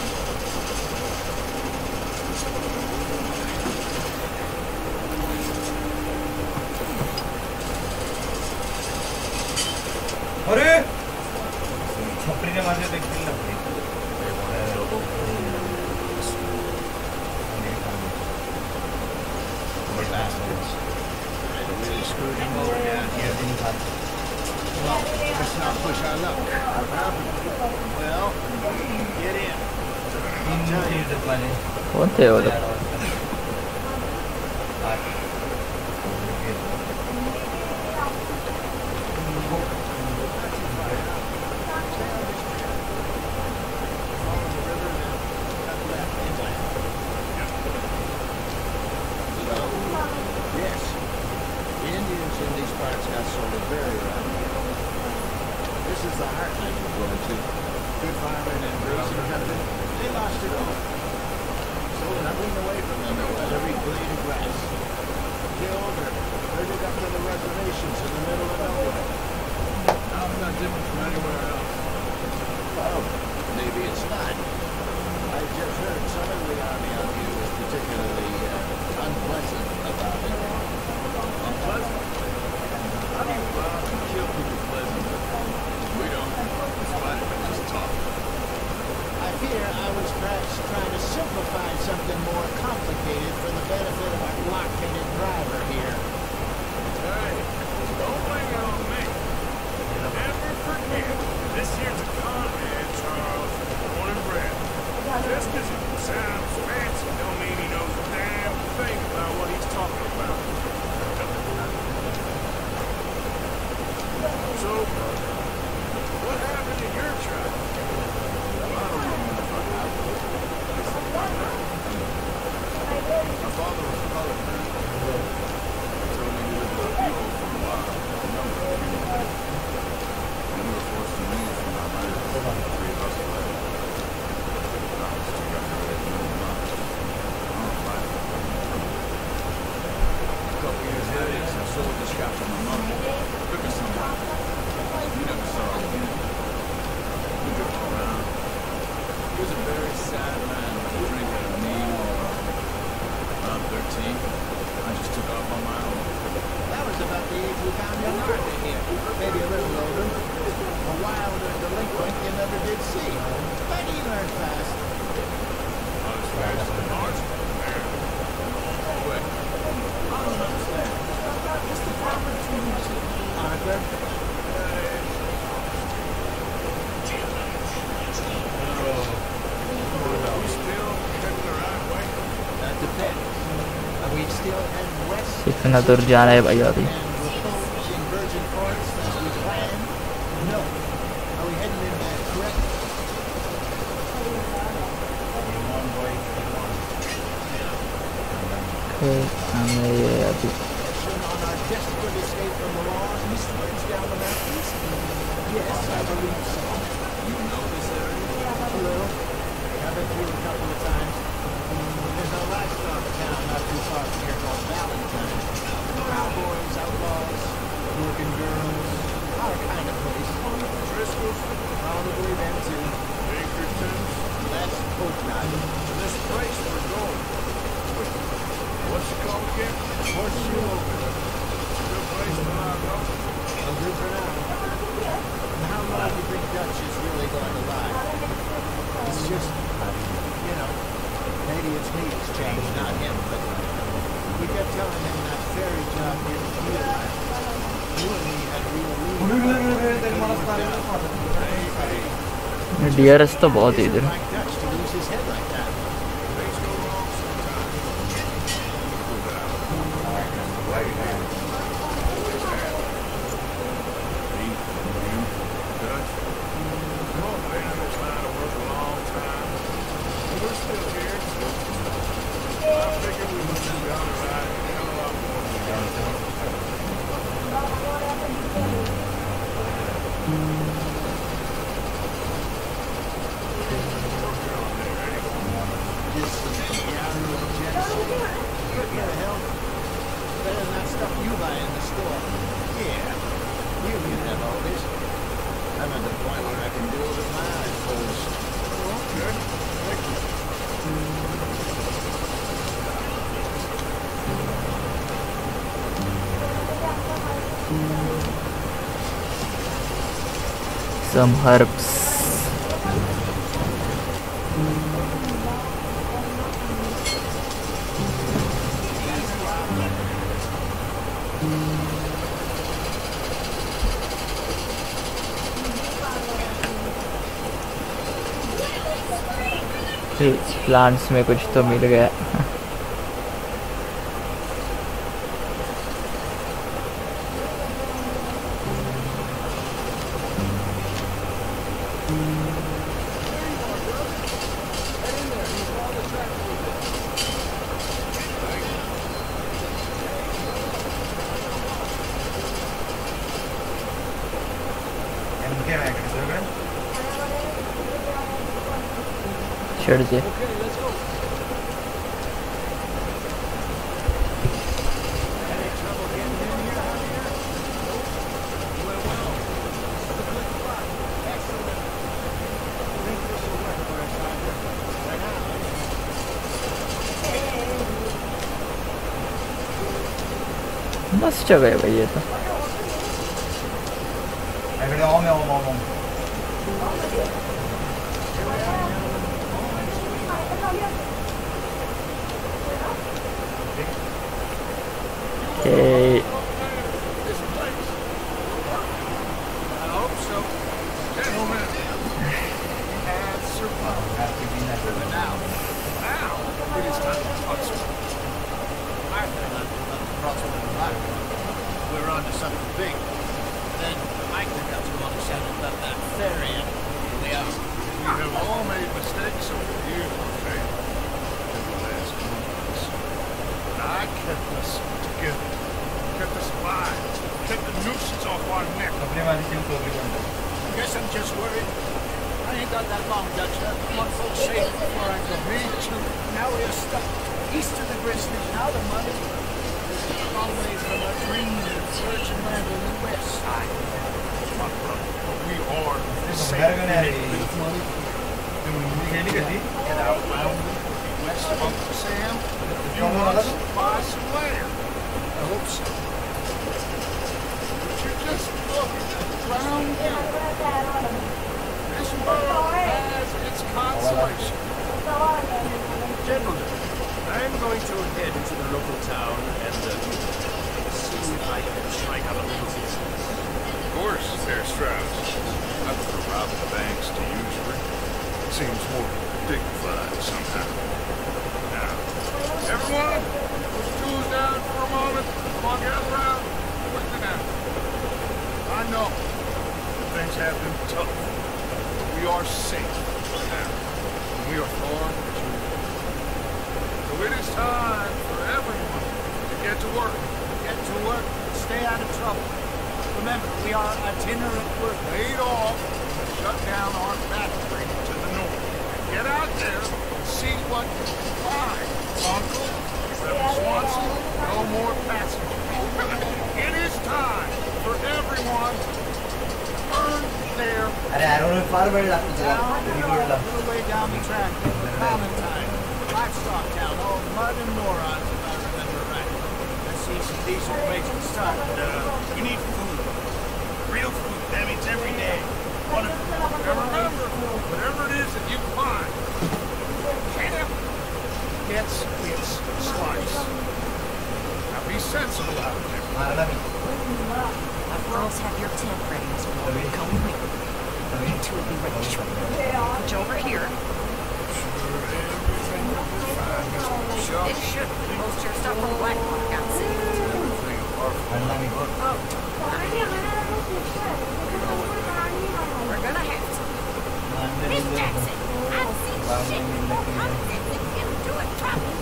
अरे छपरीने माझे देखील लागली. Really screwed him over down here. Well, let's not push our luck. Well, get in. I'll tell you. कौन थे वो लोग? Yes. The Indians in these parts got sort of very around here. This is the heartland we're going to. Good farming and grazing country. They lost it all. So nothing away from them was every blade of grass. Killed or herded up to the reservations in the middle of nowhere. How's that different from anywhere else? Well, maybe it's not. I just heard some of the army out here was particularly unpleasant about it. Unpleasant? I mean, rob and kill people pleasant, but we don't. Despite it, we just talk. I fear I was perhaps trying to simplify something more complicated for the benefit of our block-headed driver here. Hey, don't blame it on me. Never forget, this here's a con man, Charles, born and bred. Just because it sounds fancy don't mean he knows a damn thing about what he's talking about. So, what happened to your tribe? I don't remember. My father was a colored man. He told me he lived with people for a while. A number of people. And we were forced to move from our land. Three of us left. I was too young to let no one. I don't fight. A couple years later, some soldiers captured my mother. Took her somewhere. We never saw her again. We drove around. He was a very sad man with a drink at a mean war. Around 13, I just took off on my own. That was about the age we found your Martha here. Maybe a little older. A wilder delinquent you never did see. But he learned fast. I was fast and hard. Wait, I don't understand. what's the proper term? Arthur? Are we still heading the right way? That depends. Are we still heading west? कितना दूर जाना है भाई अभी? And repose in virgin forests as we planned? No. Are we heading in that correct? हमें ये अभी On our desperate escape from the laws eastwards down the mountains? Yes, I believe so. You know this area? A little. I've been through a couple of times. There's a livestock town not too far from here called Valentine. Cowboys, outlaws, working girls, our kind of place. Driscoll's? Probably them too. Pinkertons? Let's hope not. This place we're going. What's it called again? Horseshoe over. Good place to lie off. Well, good for now. And how long do you think Dutch is really going to lie? It's just, you know, maybe it's me that's changed, not him, but we kept telling him that ferry job didn't feel right. You and me had a real lead. DRS तो बहुत ही इधर Like Dutch to lose his head like that. Things go wrong sometimes. Me, you, Dutch. Come on, man, let's line Some herbs. Plants में कुछ तो मिल गया. चढ़ जे. मस्त जगह है भाई ये तो. Okay. This place. I hope so. Gentlemen, we have survived. For now. Now, it is time to touch it. I feel like we've crossed the line. We're on to something big. Then I think that's going to set up that ferry, and here we are. We have all made mistakes over the years, okay? In the last months. But I kept us together. Kept us alive. Kept the nooses off our neck. Guess I'm just worried. I ain't got that long, Dutch. One full shake before I go. Me too. Now we are stuck east of the Grizzly, now the mud. Long way from our dream of virgin land on the west side. My brother, but we are the same. Get out round west of Uncle Sam. You want us to buy some land? I hope so. But you just look at the ground here. This world has its consolation. Gentlemen, I'm going to head to the local town and see if I can strike up a little business. Of course, Herr Strauss. I prefer robbing the banks to usury. Seems more dignified somehow. Now, everyone, put your tools down for a moment. Come on, gather around. Quickly now. I know that things have been tough, but we are safe now. And we are far too. So it is time for everyone to get to work. Get to work, stay out of trouble. Remember, we are itinerant workers. Laid off, shut down our factory to the north. Get out there and see what you can find. Uncle, Reverend Swanson, no more passengers. It is time for everyone to earn their Down, a little way down the track, the common time. Livestock town, all mud and morons, if I remember right. Let's see some decent place to start. we need food. Real food, that means every day. And remember, whatever it is that you find, camp gets its slice. Now be sensible out there. My girls have your tent ready as well. Come with me. You two will be ready shortly. Put you over here. It should. Most of your stuff from Black Rock got sent. We're gonna have to. Miss Jackson, I've seen shit. I'm sending him to a trouble.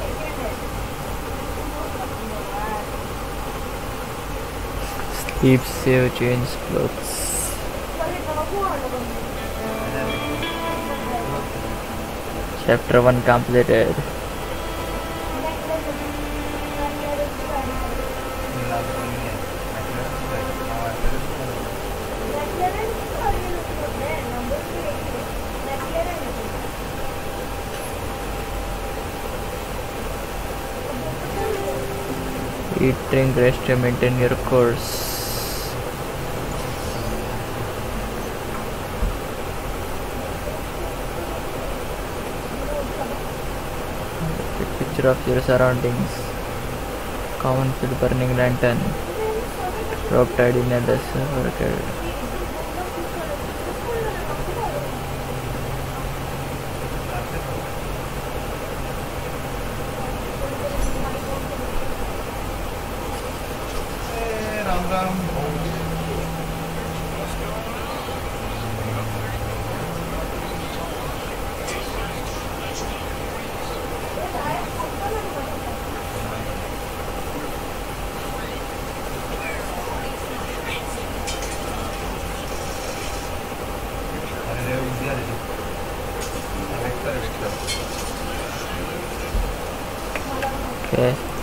Sleep, save, change clothes. Chapter 1 completed. Eat, drink, rest, and maintain your course. nature of your surroundings. Common field burning lantern. Rope tied in a lesser orchid. Ram Ram Okay.